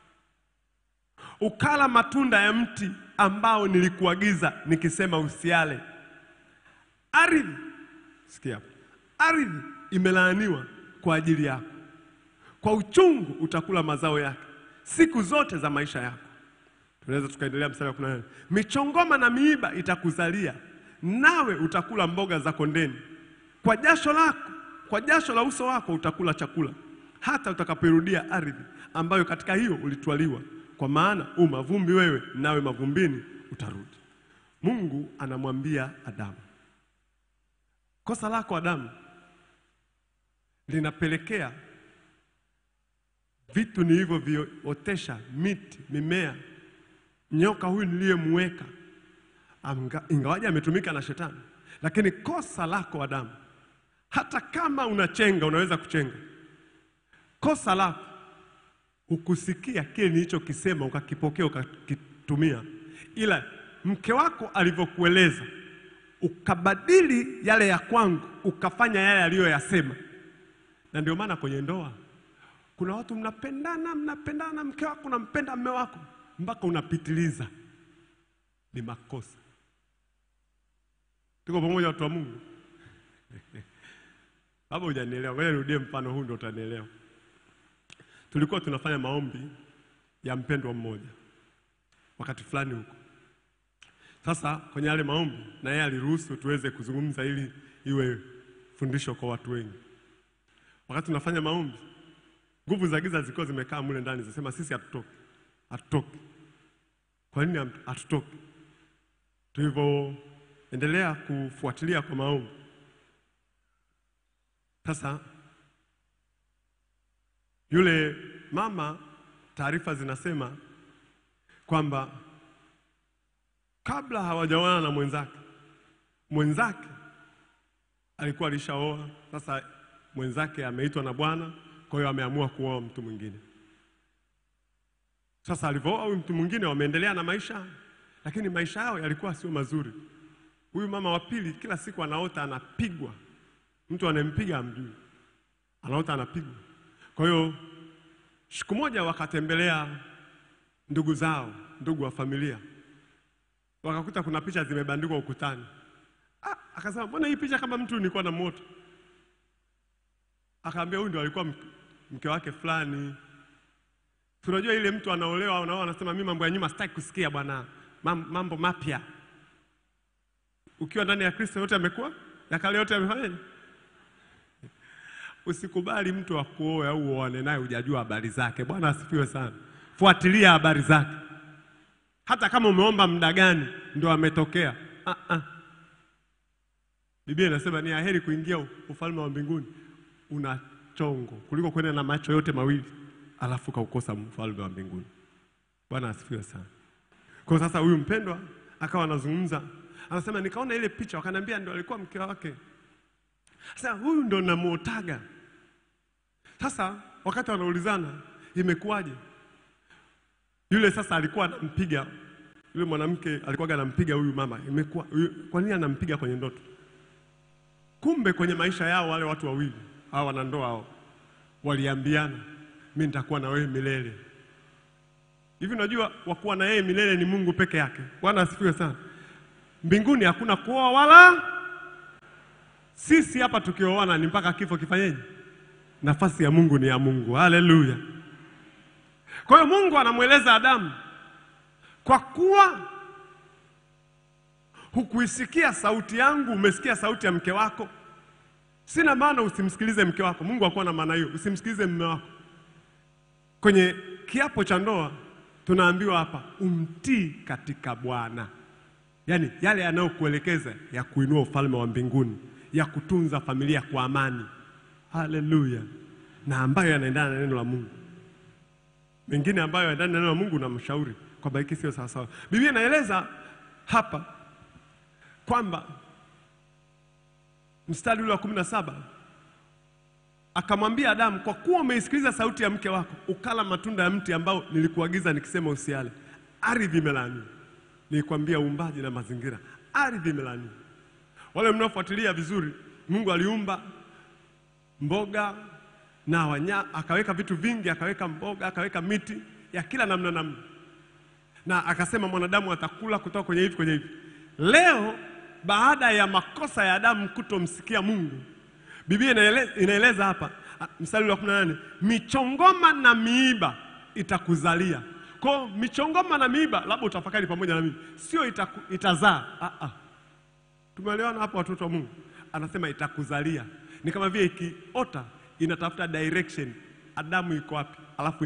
Speaker 3: ukala matunda ya mti ambao nilikuagiza nikisema usiale, ardhi, sikia, ardhi imelaaniwa kwa ajili yako. Kwa uchungu utakula mazao yake siku zote za maisha yako. Tunaweza tukaendelea mstari wa 18. Michongoma na miiba itakuzalia, nawe utakula mboga za kondeni. Kwa jasho la uso wako utakula chakula, hata utakaporudia ardhi ambayo katika hiyo ulitwaliwa. Kwa maana mavumbi wewe, nawe mavumbini utarudi. Mungu anamwambia Adamu, kosa lako Adamu linapelekea vitu nilivyoviotesha, miti, mimea, nyoka huyu niliyemweka, ingawaje ametumika na shetani, lakini kosa lako Adamu, hata kama unachenga, unaweza kuchenga, kosa lako ukusikia kile nilichokisema, ukakipokea, ukakitumia, ila mke wako alivyokueleza ukabadili yale ya kwangu, ukafanya yale aliyoyasema. Na ndio maana kwenye ndoa kuna watu mnapendana, mke wako unampenda mume wako mpaka unapitiliza. Ni makosa. Tuko pamoja watu wa Mungu? Hapo hujanielewa. Wewe rudie mfano huu ndio utanielewa. Tulikuwa tunafanya maombi ya mpendwa mmoja wakati fulani huko. Sasa kwenye yale maombi, na yeye aliruhusu tuweze kuzungumza ili iwe fundisho kwa watu wengi. Wakati tunafanya maombi, nguvu za giza zilikuwa zimekaa mule ndani, zinasema sisi hatutoki. Kwa nini hatutoki? Tulivyoendelea kufuatilia kwa maombi, sasa yule mama, taarifa zinasema kwamba kabla hawajaoana na mwenzake alikuwa alishaoa. Sasa mwenzake ameitwa na Bwana, kwa hiyo ameamua kuoa mtu mwingine. Sasa alipooa huyu mtu mwingine, wameendelea na maisha, lakini maisha yao yalikuwa sio mazuri. Huyu mama wa pili kila siku anaota anapigwa. Mtu anempiga amjui, anaota anapigwa. Kwa hiyo siku moja wakatembelea ndugu wa familia, wakakuta kuna picha zimebandikwa ukutani. Akasema, mbona hii picha kama mtu nilikuwa na moto? Akaambia, huyu ndio alikuwa mke wake fulani. Tunajua ile mtu anaolewa, anasema mimi mambo ya nyuma sitaki kusikia bwana, mambo mapya. Ukiwa ndani ya Kristo yote yamekuwa, ya kale yote yamefanya. Usikubali mtu akuoe au uone naye hujajua habari zake. Bwana asifiwe sana. Fuatilia habari zake. Hata kama umeomba muda gani ndio ametokea. Biblia inasema ni heri kuingia ufalme wa mbinguni una chongo kuliko kwenda na macho yote mawili alafu kaukosa ufalme wa mbinguni. Bwana asifiwe sana. Kwa sasa huyu mpendwa akawa anazungumza, anasema nikaona ile picha, wakaniambia ndio alikuwa mke wake. Sasa huyu ndio namuotaga. Sasa wakati wanaulizana imekuwaje, yule sasa alikuwa anampiga, yule mwanamke alikuwa anampiga huyu mama. Imekuwa kwa nini anampiga kwenye ndoto? Kumbe kwenye maisha yao wale watu wawili hao wanandoa hao waliambiana, mimi nitakuwa na wewe milele. Hivi unajua wakuwa na yeye milele ni Mungu peke yake. Bwana asifiwe sana. Mbinguni hakuna kuoa wala sisi hapa tukioana ni mpaka kifo kifanyeje? Nafasi ya Mungu ni ya Mungu. Haleluya. Kwa hiyo Mungu anamueleza Adamu, kwa kuwa hukuisikia sauti yangu, umesikia sauti ya mke wako. Sina maana usimsikilize mke wako. Mungu hakuwa na maana hiyo. Usimsikilize mume wako. Kwenye kiapo cha ndoa tunaambiwa hapa umtii katika Bwana. Yaani yale yanayokuelekeza ya kuinua ufalme wa mbinguni, ya kutunza familia kwa amani. Haleluya. Na ambayo yanaendana na neno la Mungu. Mengine ambayo yanaendana na neno la Mungu na mshauri kwamba hiki sio sawa sawa. Biblia inaeleza hapa kwamba mstari ule wa 17 akamwambia Adamu, kwa kuwa umeisikiliza sauti ya mke wako, ukala matunda ya mti ambao nilikuagiza nikisema usiale, ardhi imelaaniwa. Nilikwambia uumbaji na mazingira, ardhi imelaaniwa. Wale mnaofuatilia vizuri, Mungu aliumba mboga na wanyama, akaweka vitu vingi, akaweka mboga, akaweka miti ya kila namna. Na akasema mwanadamu atakula kutoka kwenye hivi kwenye hivi. Leo baada ya makosa ya Adamu kutomsikia Mungu, Biblia inaeleza hapa mstari wa 18, michongoma na miiba itakuzalia. Kwa michongoma na miiba, labda utafakari pamoja na mimi, sio itazaa. Tumeelewana hapo watoto wa Mungu? Anasema itakuzalia. Ni kama vile ikiota inatafuta direction, Adamu yuko wapi, alafu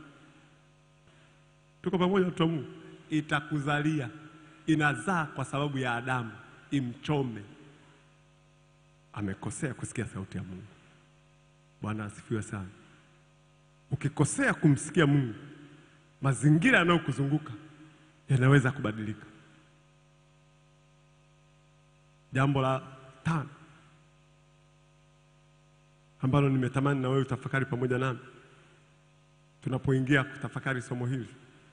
Speaker 3: tuko pamoja watoto wa Mungu? Itakuzalia. Inazaa kwa sababu ya Adamu imchome. Amekosea kusikia sauti ya Mungu. Bwana asifiwe sana. Ukikosea kumsikia Mungu, mazingira yanayokuzunguka yanaweza kubadilika. Jambo la 5 ambalo nimetamani na wewe utafakari pamoja nami tunapoingia kutafakari somo hili.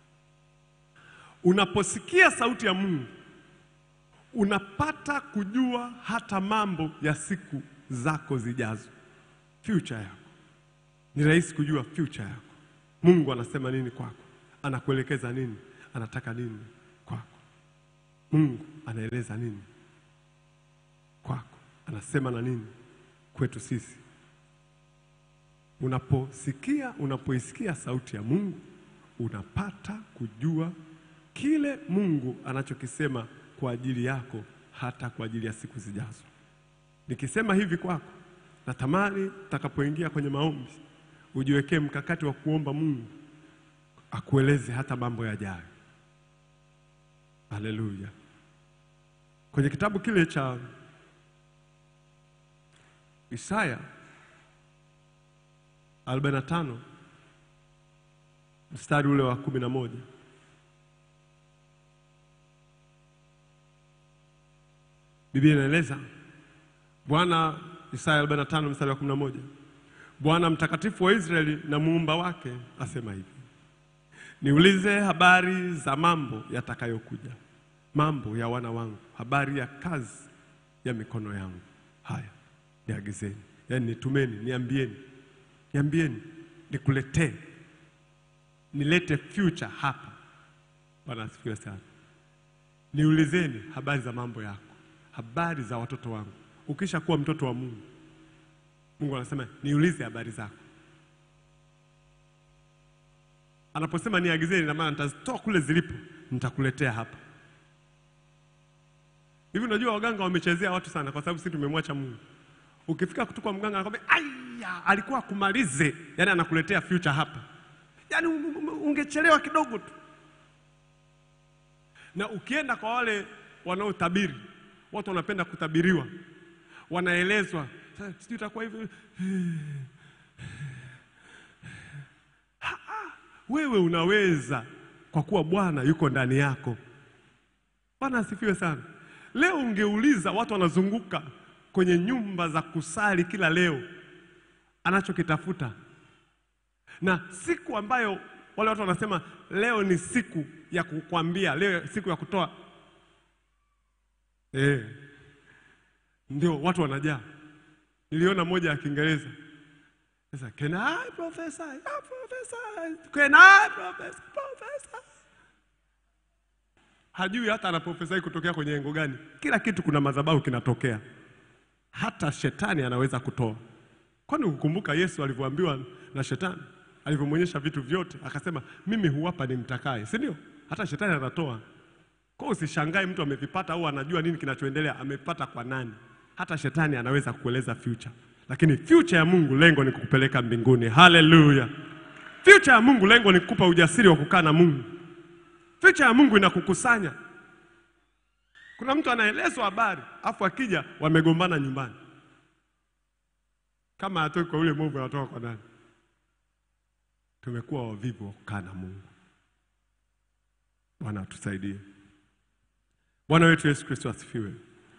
Speaker 3: Unaposikia sauti ya Mungu, unapata kujua hata mambo ya siku zako zijazo. Future yako. Ni rahisi kujua future yako. Mungu anasema nini kwako? Anakuelekeza nini? Anataka nini kwako? Mungu anaeleza nini kwako? Anasema na nini kwetu sisi? Unapoisikia sauti ya Mungu, unapata kujua kile Mungu anachokisema kwa ajili yako, hata kwa ajili ya siku zijazo. Nikisema hivi kwako, natamani utakapoingia kwenye maombi ujiwekee mkakati wa kuomba Mungu akueleze hata mambo yajayo. Haleluya. Kwenye kitabu kile cha Isaya 45 mstari ule wa 11, Biblia inaeleza Bwana, Isaya 45 mstari wa 11, Bwana mtakatifu wa Israeli na muumba wake asema hivi, niulize habari za mambo yatakayokuja, mambo ya wana wangu, habari ya kazi ya mikono yangu. Haya, niagizeni, yani nitumeni, niambieni, nikuletee, nilete future hapa. Bwana asifiwe sana. Niulizeni habari za mambo yako, habari za watoto wangu. Ukisha kuwa mtoto wa Mungu, Mungu anasema niulize habari zako. Anaposema niagizeni, na maana nitazitoa kule zilipo, nitakuletea hapa. Hivi unajua waganga wamechezea watu sana kwa sababu sisi tumemwacha Mungu. Ukifika kutoka mganga anakuambia aya, alikuwa kumalize, yani anakuletea future hapa. Yani ungechelewa kidogo tu. Na ukienda kwa wale wanaotabiri, watu wanapenda kutabiriwa. Wanaelezwa, sijui itakuwa hivi. Wewe unaweza kwa kuwa Bwana yuko ndani yako. Bwana asifiwe sana. Leo ungeuliza watu wanazunguka kwenye nyumba za kusali kila leo anachokitafuta. Na siku ambayo wale watu wanasema leo ni siku ya kukwambia, leo siku ya kutoa, ndio watu wanajaa. Niliona moja ya Kiingereza. Sasa, can I prophesy? Yeah, prophesy. Can I prophesy? Prophesy. Hajui hata anaprofesai kutokea kwenye engo gani. Kila kitu kuna madhabahu kinatokea. Hata shetani anaweza kutoa. Kwani ukumbuka Yesu alivyoambiwa na shetani? Alivyomwonyesha vitu vyote, akasema mimi huwapa nimtakaye, si ndio? Hata shetani anatoa. Kwa usishangae mtu amevipata au anajua nini kinachoendelea, amepata kwa nani. Hata shetani anaweza kukueleza future. Lakini future ya Mungu lengo ni kukupeleka mbinguni. Hallelujah. Future ya Mungu lengo ni kukupa ujasiri wa kukaa na Mungu. Future ya Mungu inakukusanya. Kuna mtu anaelezwa habari, afu akija wamegombana nyumbani. Kama atoki kwa ule mwovu anatoka kwa nani? Tumekuwa wavivu wa kukaa na Mungu. Bwana atusaidie. Bwana wetu Yesu Kristo asifiwe.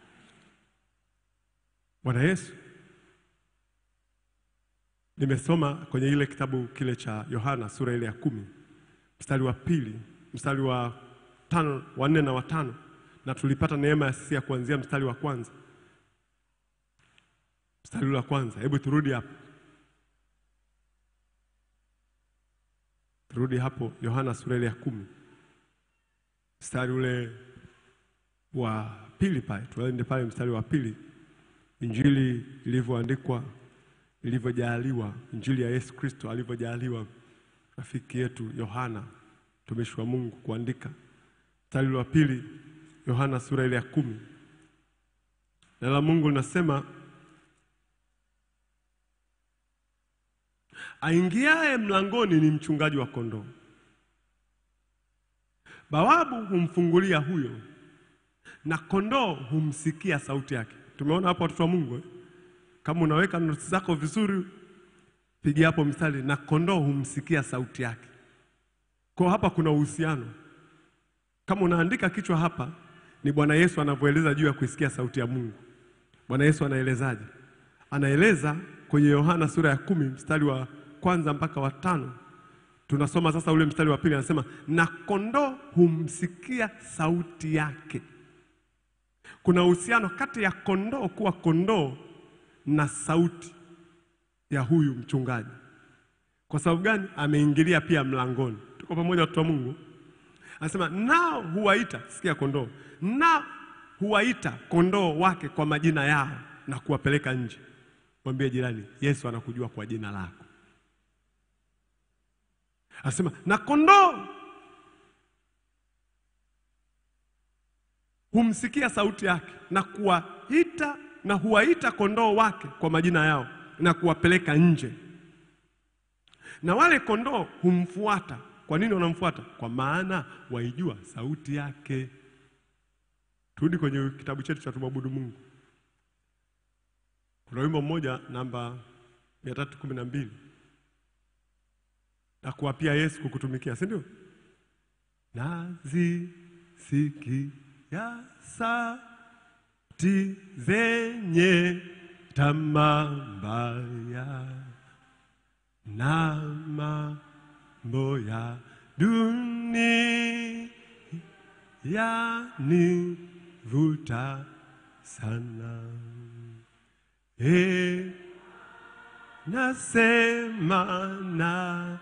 Speaker 3: Bwana Yesu, nimesoma kwenye ile kitabu kile cha Yohana sura ile ya 10, mstari wa 2, mstari wa 5, wa 4 na wa 5, na tulipata neema ya sisi ya kuanzia mstari wa kwanza. Mstari wa kwanza, hebu turudi hapo. Turudi hapo Yohana sura ile ya 10. Mstari ule wa 2 pale, tuende pale mstari wa 2. Injili ilivyoandikwa, ilivyojaliwa, Injili ya Yesu Kristo alivyojaliwa rafiki yetu Yohana, mtumishi wa Mungu kuandika. Mstari wa 2, Yohana sura ile ya 10. Neno la Mungu linasema, aingiaye mlangoni ni mchungaji wa kondoo. Bawabu humfungulia huyo, na kondoo humsikia sauti yake. Tumeona hapo watoto wa Mungu Kama unaweka notisi zako vizuri, pigia hapo mstari, na kondoo humsikia sauti yake. Kwa hapa kuna uhusiano. Kama unaandika kichwa hapa, ni Bwana Yesu anavyoeleza juu ya kuisikia sauti ya Mungu. Bwana Yesu anaelezaje? Anaeleza kwenye Yohana sura ya 10 mstari wa 1 mpaka wa 5. Tunasoma sasa ule mstari wa 2, anasema na kondoo humsikia sauti yake. Kuna uhusiano kati ya kondoo kuwa kondoo na sauti ya huyu mchungaji. Kwa sababu gani? Ameingilia pia mlangoni. Tuko pamoja watu wa Mungu? Anasema nao huwaita, sikia kondoo, nao huwaita kondoo wake kwa majina yao na kuwapeleka nje. Mwambie jirani, Yesu anakujua kwa jina lako. Anasema na kondoo humsikia sauti yake na kuwaita, na huwaita kondoo wake kwa majina yao na kuwapeleka nje. Na wale kondoo humfuata. Kwa nini wanamfuata? Kwa maana waijua sauti yake. Turudi kwenye kitabu chetu cha Tumwabudu Mungu. Kuna wimbo mmoja namba 312. Na kuapia Yesu kukutumikia, si ndio? Nazisikia sauti zenye tamaa mbaya na mambo ya dunia yanivuta sana. Nasema na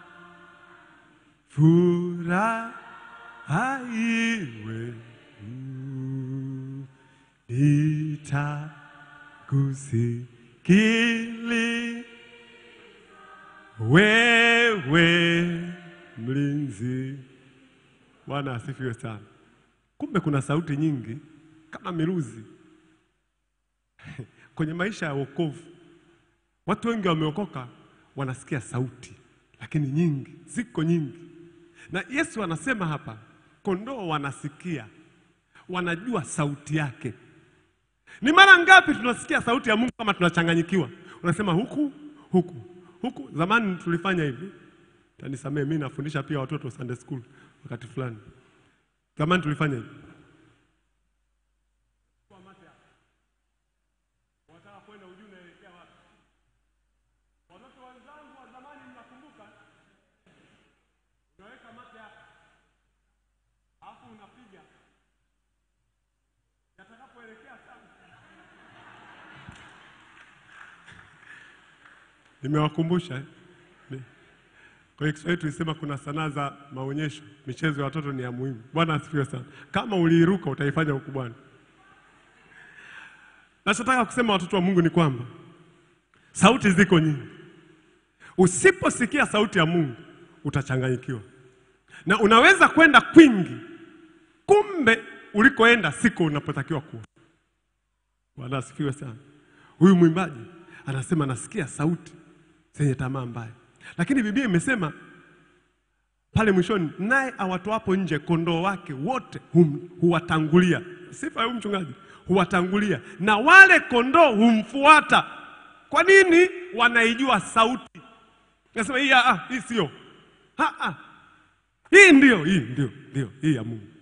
Speaker 3: furaha iwe nitakusikili wewe mlinzi. Bwana asifiwe sana. Kumbe kuna sauti nyingi kama miruzi kwenye maisha ya wokovu. Watu wengi wameokoka wanasikia sauti, lakini nyingi, ziko nyingi. Na Yesu anasema hapa, kondoo wanasikia, wanajua sauti yake. Ni mara ngapi tunasikia sauti ya Mungu kama tunachanganyikiwa? Unasema huku, huku, huku. Zamani tulifanya hivi. Tanisamee, mimi nafundisha pia watoto Sunday school wakati fulani. Zamani tulifanya hivi. Wataka kwenda ujue unaelekea wapi? Watoto wenzangu wa zamani mnakumbuka? Unaweka mate hapa. Alafu unapiga. Yatakapoelekea sana. Nimewakumbusha. Kwa hiyo Kiswahili tulisema kuna sanaa za maonyesho, michezo ya watoto ni ya muhimu. Bwana asifiwe sana. Kama uliiruka utaifanya huku Bwana. Nachotaka kusema watoto wa Mungu ni kwamba sauti ziko nyingi. Usiposikia sauti ya Mungu utachanganyikiwa. Na unaweza kwenda kwingi, kumbe ulikoenda siko unapotakiwa kuwa. Bwana asifiwe sana. Huyu mwimbaji anasema nasikia sauti zenye tamaa mbaya. Lakini Biblia imesema pale mwishoni, naye awatoapo nje kondoo wake wote huwatangulia. Sifa ya mchungaji, huwatangulia. Na wale kondoo humfuata. Kwa nini? Wanaijua sauti. Nasema hii sio. Hii ndio hii ya Mungu.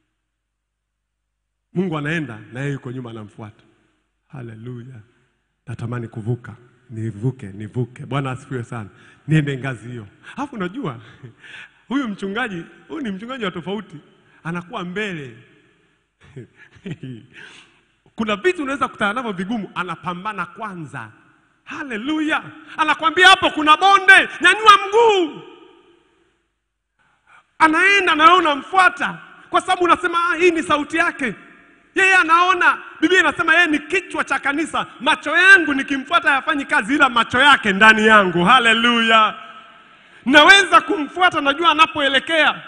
Speaker 3: Mungu anaenda na yeye yuko nyuma anamfuata. Haleluya. Natamani kuvuka. Nivuke. Bwana asifiwe sana. Niende ngazi hiyo. Alafu unajua huyu ni mchungaji wa tofauti. Anakuwa mbele. Kuna vitu unaweza kutana navyo vigumu, anapambana kwanza. Haleluya. Anakuambia hapo kuna bonde, nyanyua mguu. Anaenda na wewe unamfuata kwa sababu unasema hii ni sauti yake. Yeye anaona. Biblia inasema yeye ni kichwa cha kanisa. Macho yangu nikimfuata yafanyi kazi, ila macho yake ndani yangu. Haleluya. Naweza kumfuata, najua anapoelekea.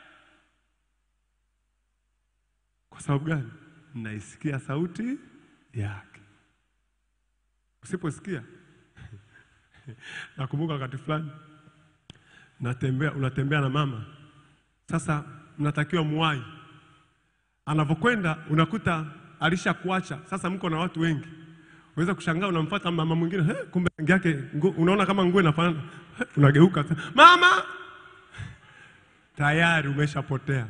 Speaker 3: Kwa sababu gani? Naisikia sauti yake. Usiposikia nakumbuka wakati fulani unatembea na mama. Sasa mnatakiwa muwai. Anavokwenda unakuta alishakuacha. Sasa mko na watu wengi. Unaweza kushangaa unamfuata mama mwingine, kumbe rangi yake unaona kama nguo inafanana. Unageuka, mama! Tayari umeshapotea.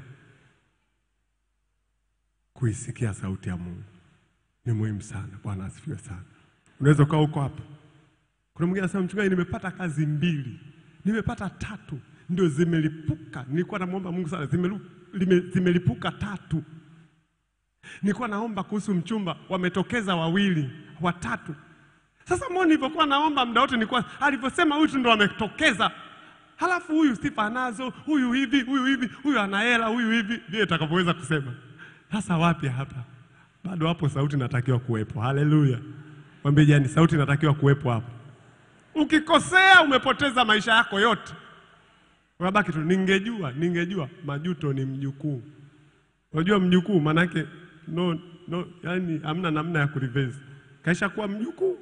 Speaker 3: Kuisikia sauti ya Mungu ni muhimu sana. Bwana asifiwe sana. Unaweza kaa huko hapo. Kuna mwingine anasema mchungaji, nimepata kazi 2, nimepata 3 ndio zimelipuka. Nilikuwa namuomba Mungu sana, zimelipuka 3. Nilikuwa naomba kuhusu mchumba, wametokeza 2, 3. Sasa mbona nilipokuwa naomba muda wote nilikuwa alivyosema huyu ndio ametokeza. Halafu huyu sifa anazo, huyu hivi, huyu ana hela, huyu hivi, ndio atakapoweza kusema. Sasa wapi hapa? Bado hapo sauti inatakiwa kuwepo. Haleluya. Mwambie jani, sauti inatakiwa kuwepo hapo. Ukikosea umepoteza maisha yako yote. Unabaki tu ningejua majuto ni mjukuu. Unajua mjukuu maana yake no, yani hamna namna ya kureverse. Kaisha kuwa mjukuu.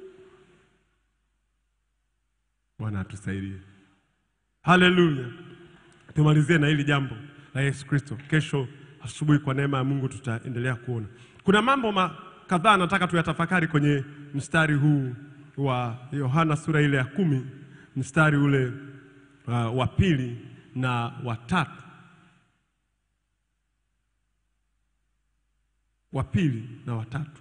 Speaker 3: Bwana atusaidie. Haleluya. Tumalizie na hili jambo la Yesu Kristo. Kesho asubuhi kwa neema ya Mungu tutaendelea kuona. Kuna mambo kadhaa nataka tuyatafakari kwenye mstari huu wa Yohana sura ile ya 10, mstari ule wa 2 na wa 3. Wa 2 na wa 3.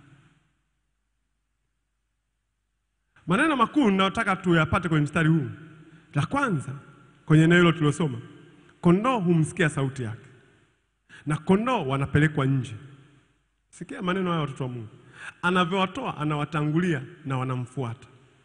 Speaker 3: Maneno makuu ninayotaka tuyapate kwenye mstari huu. La kwanza, kwenye neno hilo tulilosoma, kondoo humsikia sauti yake. Na kondoo wanapelekwa nje. Sikia maneno haya watoto wa Mungu. Anavyowatoa anawatangulia na wanamfuata.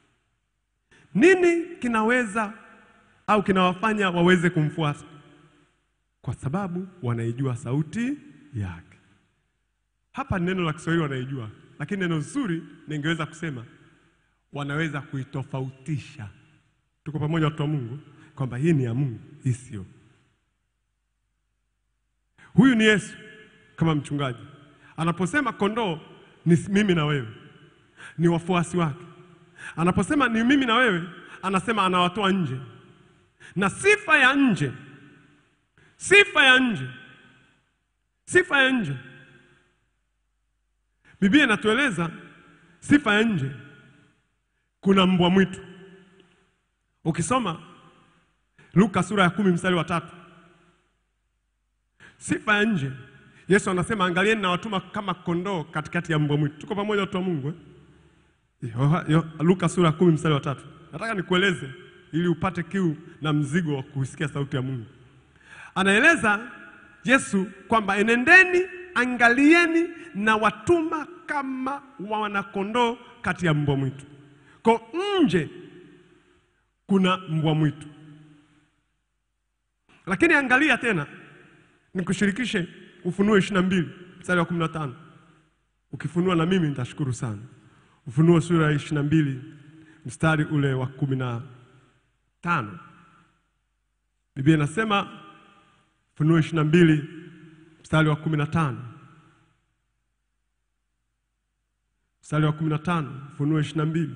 Speaker 3: Nini kinaweza au kinawafanya waweze kumfuata? Kwa sababu wanaijua sauti yake. Hapa neno la Kiswahili wanaijua, lakini neno zuri ningeweza kusema wanaweza kuitofautisha. Tuko pamoja watu wa Mungu kwamba hii ni ya Mungu, hii sio. Huyu ni Yesu kama mchungaji. Anaposema kondoo ni mimi na wewe, ni wafuasi wake. Anaposema ni mimi na wewe, anasema anawatoa nje. Na sifa ya nje. Biblia inatueleza sifa ya nje. Kuna mbwa mwitu. Ukisoma Luka sura ya 10 mstari wa 3. Sifa ya nje. Yesu anasema angalieni na watuma kama kondoo katikati ya mbwa mwitu. Tuko pamoja watu wa Mungu Luka sura ya 10 mstari wa 3. Nataka nikueleze ili upate kiu na mzigo wa kusikia sauti ya Mungu. Anaeleza Yesu kwamba enendeni, angalieni na watuma kama wana kondoo kati ya mbwa mwitu. Kwa nje kuna mbwa mwitu. Lakini angalia tena, nikushirikishe Ufunuo 22 mstari wa 15. Ukifunua na mimi nitashukuru sana. Ufunuo sura ya 22 mstari ule wa 15. Biblia inasema Ufunuo 22 mstari wa 15. mstari wa 15, Ufunuo 22.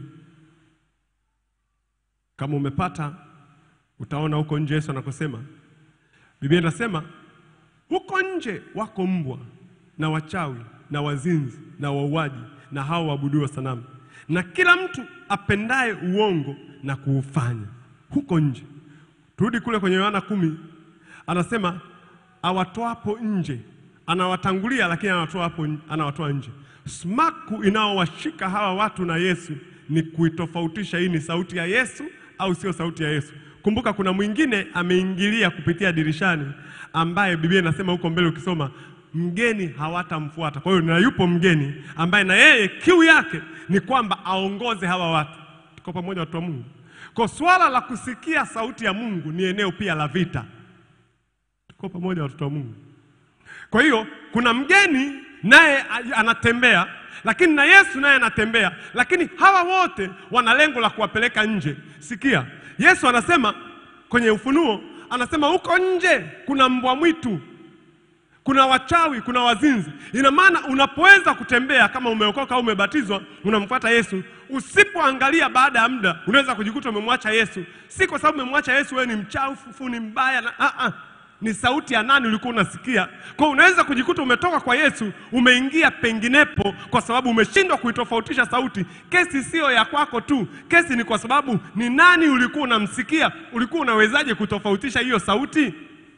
Speaker 3: Kama umepata utaona huko nje Yesu anakosema. Biblia inasema huko nje wako mbwa na wachawi na wazinzi na wauaji na hao waabudu sanamu na kila mtu apendaye uongo na kuufanya. Huko nje. Turudi kule kwenye Yohana 10, anasema awatoapo nje, anawatangulia lakini anawatoa nje. Smaku inaowashika hawa watu na Yesu ni kuitofautisha hii ni sauti ya Yesu au sio sauti ya Yesu. Kumbuka kuna mwingine ameingilia kupitia dirishani ambaye Biblia inasema huko mbele ukisoma mgeni hawatamfuata. Kwa hiyo na yupo mgeni ambaye na yeye kiu yake ni kwamba aongoze hawa watu. Tuko pamoja watu wa Mungu. Kwa swala la kusikia sauti ya Mungu ni eneo pia la vita. Tuko pamoja watu wa Mungu. Kwa hiyo kuna mgeni naye anatembea, lakini na Yesu naye anatembea, lakini hawa wote wana lengo la kuwapeleka nje. Sikia, Yesu anasema kwenye Ufunuo, anasema huko nje kuna mbwa mwitu, kuna wachawi, kuna wazinzi. Ina maana unapoweza kutembea kama umeokoka au umebatizwa, unamfuata Yesu, usipoangalia baada ya muda unaweza kujikuta umemwacha Yesu. Si kwa sababu umemwacha Yesu wewe ni mchafu, ni mbaya na ni sauti ya nani ulikuwa unasikia. Kwa unaweza kujikuta umetoka kwa Yesu umeingia penginepo kwa sababu umeshindwa kuitofautisha sauti. Kesi sio ya kwako tu. Kesi ni kwa sababu ni nani ulikuwa unamsikia. Ulikuwa unawezaje kutofautisha hiyo sauti?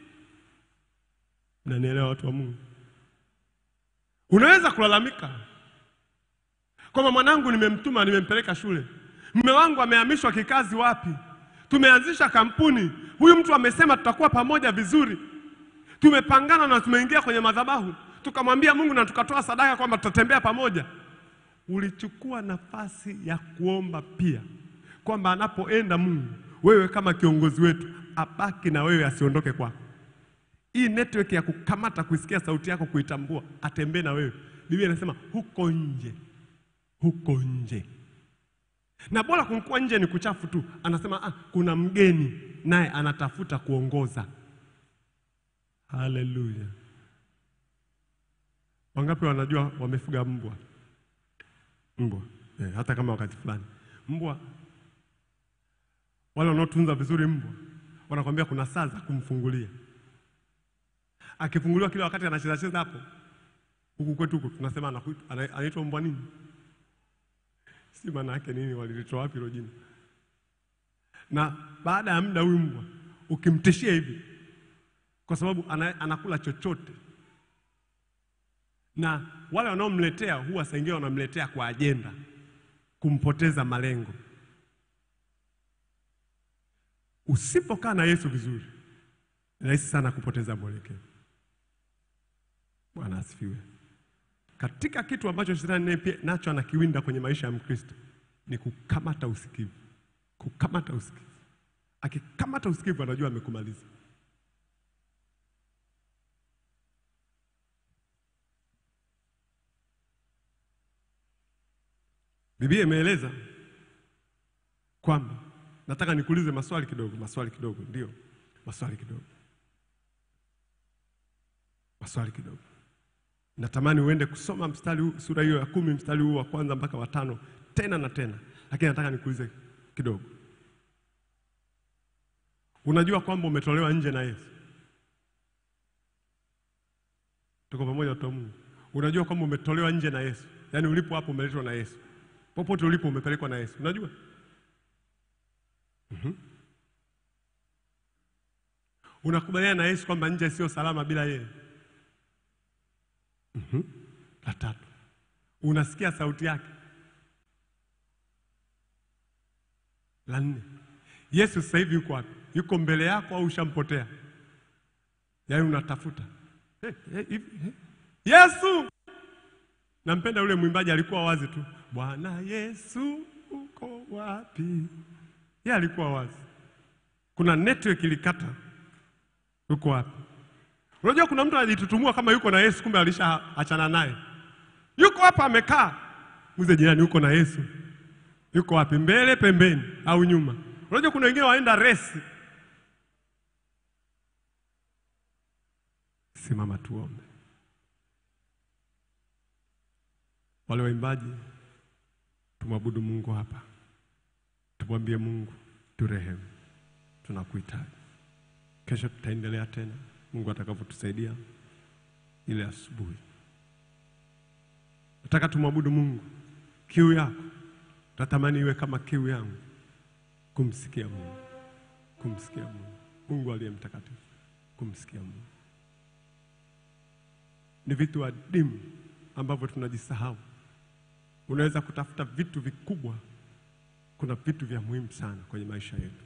Speaker 3: Mnanielewa watu wa Mungu? Unaweza kulalamika kwamba mwanangu nimemtuma, nimempeleka shule, mume wangu amehamishwa kikazi wapi, tumeanzisha kampuni, huyu mtu amesema tutakuwa pamoja vizuri, tumepangana na tumeingia kwenye madhabahu, tukamwambia Mungu na tukatoa sadaka kwamba tutatembea pamoja. Ulichukua nafasi ya kuomba pia kwamba anapoenda Mungu, wewe kama kiongozi wetu abaki na wewe, asiondoke kwako. Hii network ya kukamata kusikia sauti yako, kuitambua, atembee na wewe. Biblia inasema huko nje. Huko nje. Na bora kumkuwa nje ni kuchafu tu. Anasema kuna mgeni naye anatafuta kuongoza. Haleluya. Wangapi wanajua wamefuga mbwa? Mbwa. Hata kama wakati fulani. Mbwa, wale wanaotunza vizuri mbwa, wanakuambia kuna saa za kumfungulia. Akifunguliwa kila wakati anacheza hapo. Huku kwetu huko tunasema anaitwa mbwa nini? Si maana yake nini, walilitoa wapi hilo jina? Na baada ya muda huyu mbwa ukimtishia hivi, kwa sababu anakula chochote. Na wale wanaomletea huwa saa nyingine wanamletea kwa ajenda, kumpoteza malengo. Usipokaa na Yesu vizuri, ni rahisi sana kupoteza mwelekeo. Bwana asifiwe. Katika kitu ambacho shetani pia nacho anakiwinda kwenye maisha ya Mkristo ni kukamata usikivu. Kukamata usikivu. Akikamata usikivu anajua amekumaliza. Biblia imeeleza kwamba, nataka nikuulize maswali kidogo, ndio. Maswali kidogo. Natamani uende kusoma mstari huu, sura hiyo ya 10 mstari huu wa kwanza mpaka wa 5 tena na tena. Lakini nataka nikuulize kidogo. Unajua kwamba umetolewa nje na Yesu? Tuko pamoja watu wa Mungu? Unajua kwamba umetolewa nje na Yesu? Yaani ulipo hapo umeletwa na Yesu. Popote ulipo umepelekwa na Yesu. Unajua? Unakubaliana na Yesu kwamba nje sio salama bila yeye? La tatu, unasikia sauti yake? La 4, Yesu sasa hivi yuko wapi? Yuko mbele yako au ushampotea? Yaani unatafuta Yesu. Nampenda yule mwimbaji, alikuwa wazi tu, Bwana Yesu uko wapi? Yeye alikuwa wazi. Kuna network ilikata. Uko wapi? Unajua kuna mtu alitutumua kama yuko na Yesu, kumbe alishaachana naye. Yuko hapa amekaa. Muulize jirani, yuko na Yesu? Yuko wapi? Mbele, pembeni au nyuma? Unajua kuna wengine waenda resi. Simama tuombe. Wale waimbaji Tumwabudu Mungu hapa. Tumwambie Mungu turehemu. Tunakuhitaji. Kesho tutaendelea tena Mungu atakavyotusaidia ile asubuhi. Nataka tumwabudu Mungu. Kiu yako tatamani iwe kama kiu yangu, kumsikia Mungu. Kumsikia Mungu. Mungu aliye mtakatifu. Kumsikia Mungu. Ni vitu adimu ambavyo tunajisahau. Unaweza kutafuta vitu vikubwa, kuna vitu vya muhimu sana kwenye maisha yetu.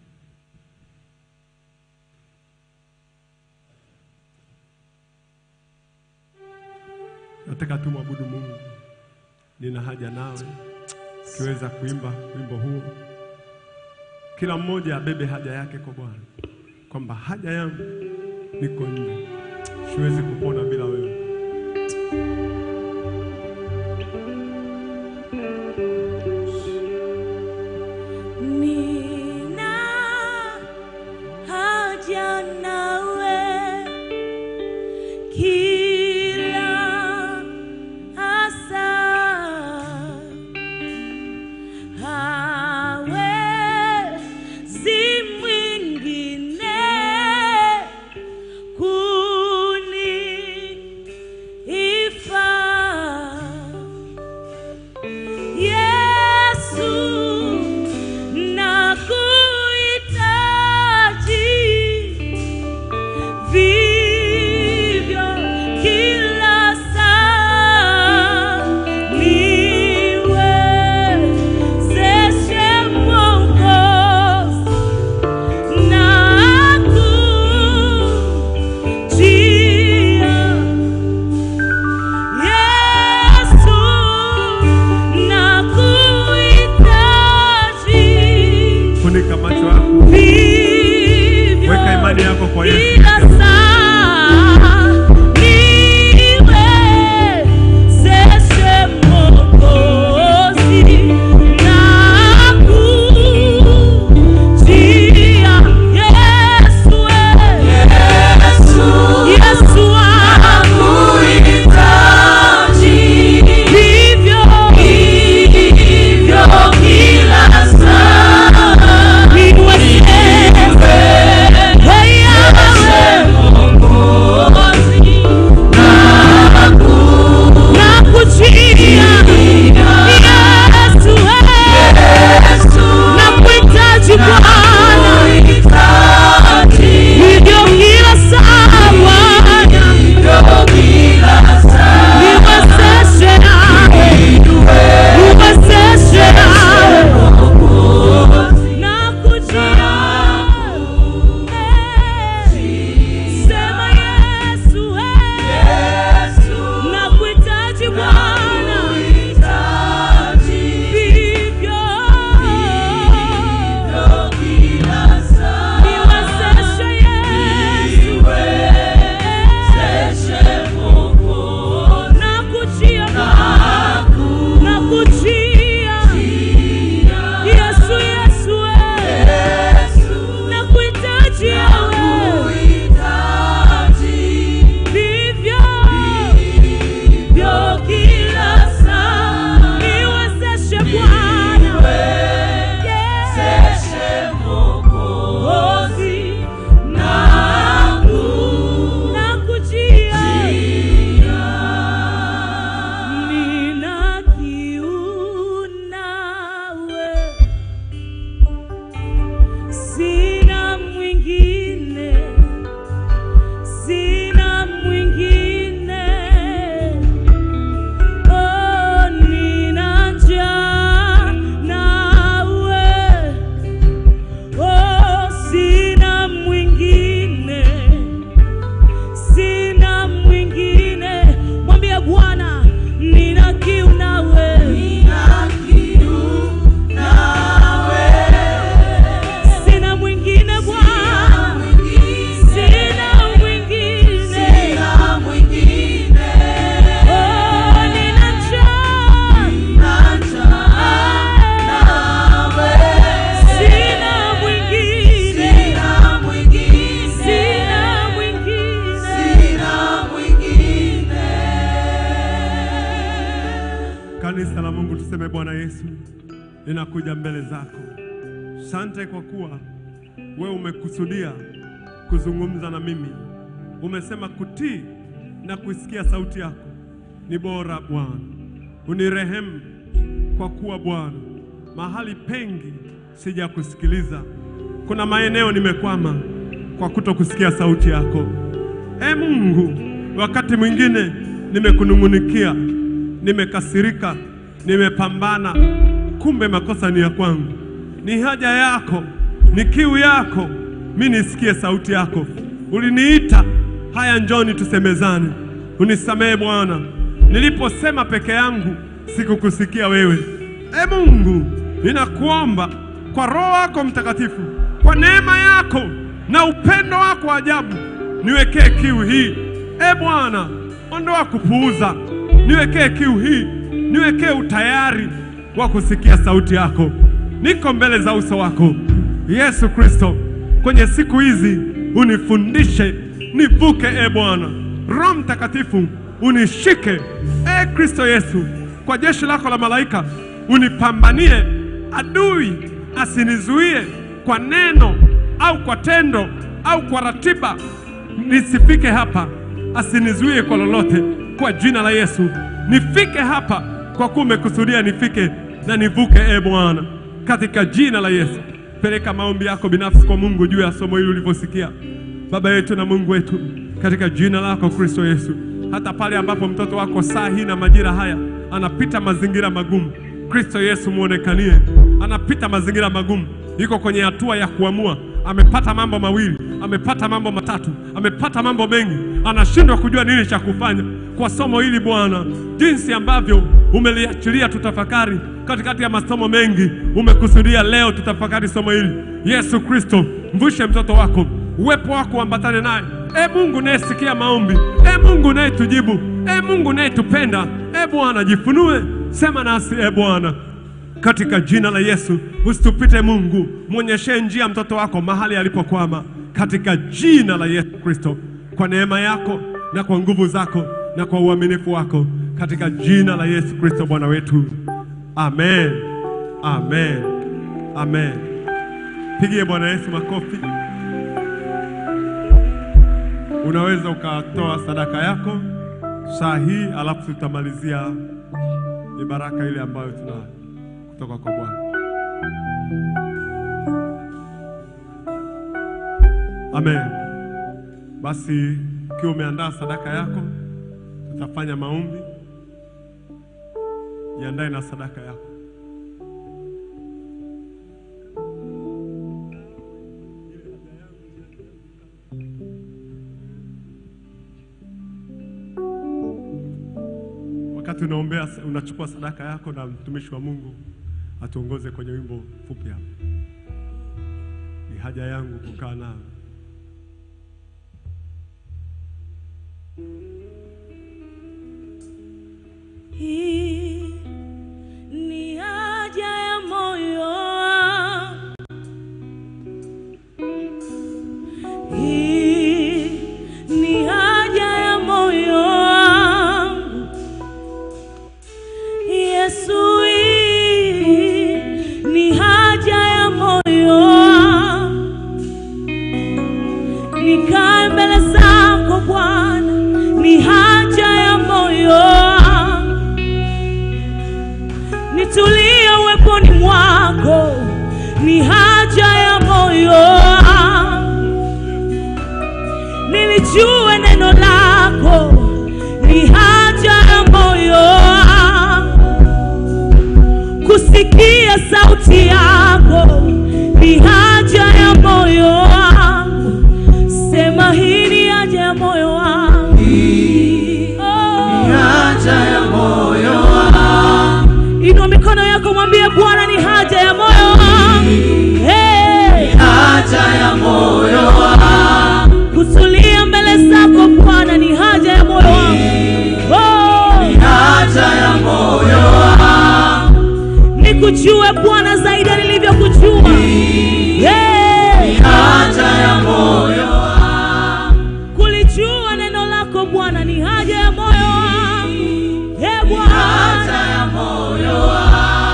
Speaker 3: Nataka tumwabudu Mungu. Nina haja nawe. Kiweza kuimba wimbo huu, kila mmoja abebe haja yake kwa Bwana, kwamba haja yangu niko nje, siwezi kupona bila wewe.
Speaker 1: Nina haja nawe kila saa, hawezi mwingine kunifaa. Yesu, nakuhitaji vivyo kila saa. Niwezeshe Mwokozi, nakujia. Yesu, nakuhitaji
Speaker 3: Funika macho yako.
Speaker 1: vivyo
Speaker 3: Weka imani yako kwa Yesu.
Speaker 1: kila saa. Niwezeshe Mwokozi, nakujia. Yesu, Yesu nakuhitaji vivyo kila saa. Niwezeshe
Speaker 3: Mfalme Bwana Yesu, ninakuja mbele zako. Asante kwa kuwa wewe umekusudia kuzungumza na mimi. Umesema kutii na kusikia sauti yako ni bora Bwana. Unirehemu kwa kuwa Bwana, mahali pengi sijakusikiliza. Kuna maeneo nimekwama kwa kutokusikia sauti yako. Mungu, wakati mwingine nimekunungunikia, nimekasirika, nimepambana, kumbe makosa ni ya kwangu. Ni haja yako, ni kiu yako, mimi nisikie sauti yako. Uliniita, haya njoni tusemezane. Unisamehe Bwana, niliposema peke yangu sikukusikia wewe. Mungu, ninakuomba kwa Roho wako Mtakatifu, kwa neema yako na upendo wako ajabu, niwekee kiu hii. Bwana, ondoa kupuuza, niwekee kiu hii, niwekee utayari wa kusikia sauti yako. Niko mbele za uso wako Yesu Kristo, kwenye siku hizi unifundishe nivuke. Bwana, Roho Mtakatifu unishike. Kristo Yesu, kwa jeshi lako la malaika unipambanie, adui asinizuie kwa neno au kwa tendo au kwa ratiba, nisifike hapa. Asinizuie kwa lolote, kwa jina la Yesu. Nifike hapa kwa kuwa umekusudia nifike na nivuke. Bwana, katika jina la Yesu. Peleka maombi yako binafsi kwa Mungu juu ya somo hili ulivyosikia. Baba yetu na Mungu wetu, katika jina lako Kristo Yesu, hata pale ambapo mtoto wako saa hii na majira haya anapita mazingira magumu, Kristo Yesu muonekanie. Anapita mazingira magumu, yuko kwenye hatua ya kuamua. Amepata mambo mawili, amepata mambo matatu, amepata mambo mengi, anashindwa kujua nini cha kufanya. Kwa somo hili Bwana, jinsi ambavyo umeliachilia tutafakari katikati ya masomo mengi, umekusudia leo tutafakari somo hili. Yesu Kristo, mvushe mtoto wako, uwepo wako ambatane naye. Mungu unayesikia maombi, Mungu unayetujibu, Mungu unayetupenda, Bwana jifunue, sema nasi Bwana, katika jina la Yesu. Usitupite Mungu, muonyeshe njia mtoto wako mahali alipokwama, katika jina la Yesu Kristo, kwa neema yako na kwa nguvu zako na kwa uaminifu wako, katika jina la Yesu Kristo Bwana wetu. Amen. Amen. Amen. Pigie Bwana Yesu makofi. Unaweza ukatoa sadaka yako saa hii, alafu tutamalizia ni baraka ile ambayo tunayo kutoka kwa Bwana. Amen. Basi ukiwa umeandaa sadaka yako, tutafanya maombi. Jiandae na sadaka yako. Wakati unaombea, unachukua sadaka yako, na mtumishi wa Mungu atuongoze kwenye wimbo fupi hapa. Ni haja yangu kukaa nawe.
Speaker 1: Hii ni haja ya moyo, hii ni haja ya moyo wangu. Yesu, hii ni haja ya moyo wangu. Nikae mbele zako Bwana, ni haja ya moyo wangu. Nitulie uweponi mwako, ni haja ya moyo wangu. Nilijue neno lako, ni haja ya moyo wangu. Kusikia sauti yako, ni haja ya moyo wangu. Sema hii ni haja ya moyo wangu, ni haja ya moyo wangu. Inua mikono yako, mwambie Bwana, ni haja ya moyo wangu. Ni haja ya moyo wangu. Kutulia mbele zako Bwana, ni haja ya moyo wangu. Ni haja ya moyo wangu. Nikujue Bwana zaidi nilivyokujua. Ni haja ya moyo wangu. Kulijua neno lako Bwana, ni haja ya moyo wangu. Bwana, ni haja ya moyo wangu.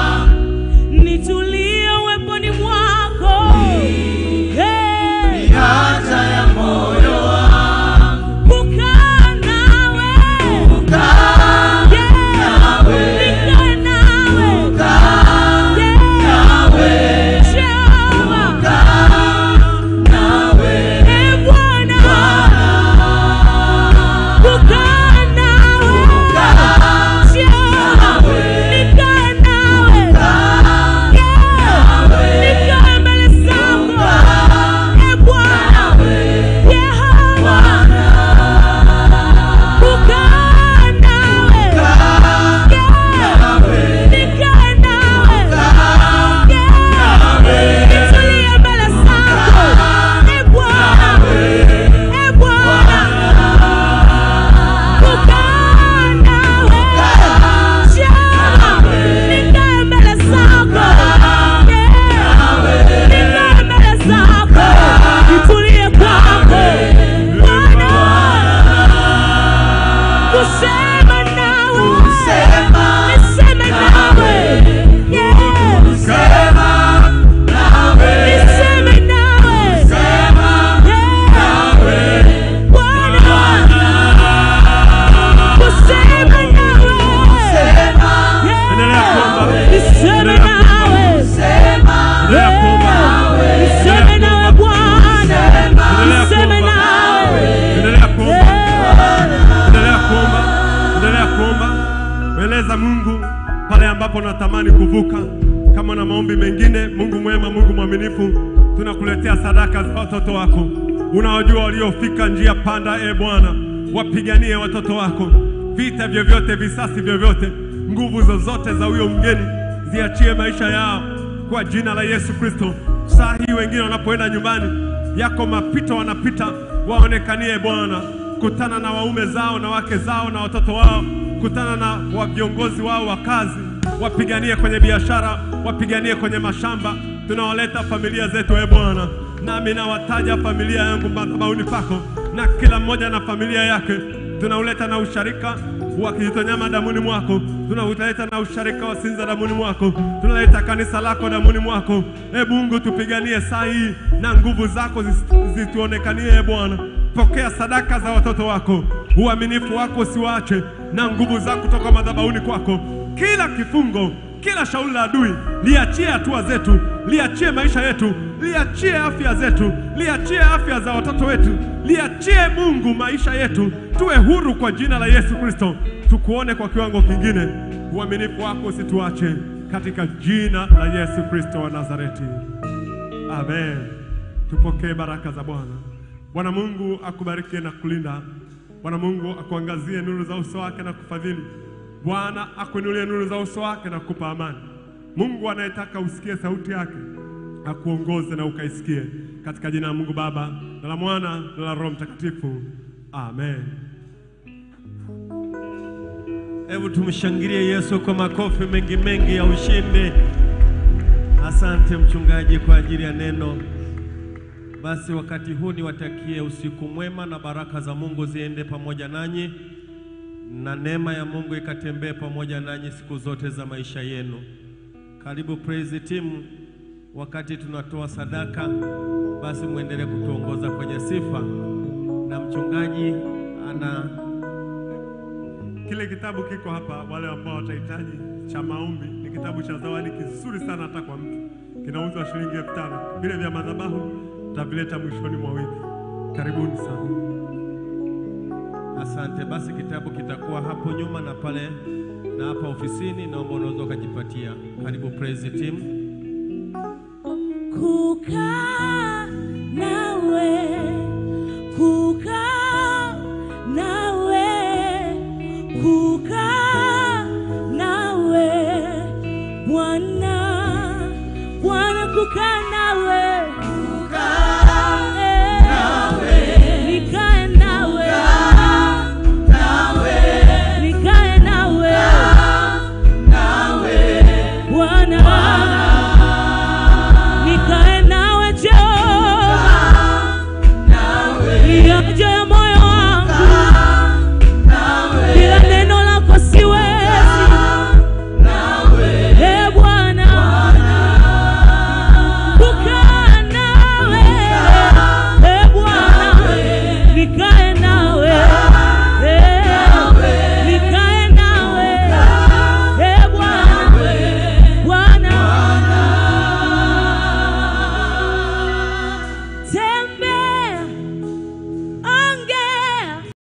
Speaker 3: Mungu, pale ambapo natamani kuvuka, kama na maombi mengine, Mungu mwema, Mungu mwaminifu, tunakuletea sadaka za watoto wako. Unaojua waliofika njia panda, Bwana, wapiganie watoto wako. Vita vyovyote, visasi vyovyote, nguvu zozote za huyo mgeni, ziachie maisha yao kwa jina la Yesu Kristo. Saa hii wengine wanapoenda nyumbani, yako mapito wanapita, waonekanie Bwana. Kutana na waume zao na wake zao na watoto wao, kutana na viongozi wao wa kazi, wapiganie kwenye biashara, wapiganie kwenye mashamba. Tunawaleta familia zetu, Bwana, nami nawataja familia yangu madhabahuni pako, na kila mmoja na familia yake. Tunauleta na usharika wa Kijitonyama damuni mwako, tunauleta na usharika wa Sinza damuni mwako, tunaleta kanisa lako damuni mwako. Mungu, tupiganie saa hii na nguvu zako zituonekanie, Bwana. Pokea sadaka za watoto wako, uaminifu wako usiwache, na nguvu zako kutoka madhabahuni kwako. Kila kifungo, kila shauri la adui, liachie hatua zetu, liachie maisha yetu, liachie afya zetu, liachie afya za watoto wetu, liachie Mungu maisha yetu, tuwe huru kwa jina la Yesu Kristo. Tukuone kwa kiwango kingine, uaminifu wako usituache, katika jina la Yesu Kristo wa Nazareti, amen. Tupokee baraka za Bwana. Bwana Mungu akubariki na kulinda. Bwana Mungu akuangazie nuru za uso wake na kufadhili. Bwana akuinulie nuru za uso wake na kukupa amani. Mungu anayetaka usikie sauti yake, akuongoze na ukaisikie, katika jina la Mungu Baba, na la Mwana, na la Roho Mtakatifu, amen.
Speaker 2: Hebu tumshangilie Yesu kwa makofi mengi mengi ya ushindi. Asante mchungaji kwa ajili ya neno. Basi wakati huu niwatakie usiku mwema, na baraka za Mungu ziende pamoja nanyi, na neema ya Mungu ikatembee pamoja nanyi siku zote za maisha yenu. Karibu praise team, wakati tunatoa sadaka, basi muendelee kutuongoza kwenye sifa, na mchungaji ana
Speaker 3: kile kitabu kiko hapa. Wale ambao watahitaji cha maombi, ni kitabu cha zawadi kizuri sana hata kwa mtu, kinauzwa shilingi 5,000. Vile vya madhabahu tutavileta mwishoni mwa wiki. Karibuni sana.
Speaker 2: Asante. Basi kitabu kitakuwa hapo nyuma na pale na hapa ofisini, naomba unaweza kujipatia. Karibu praise team.
Speaker 1: Kukaa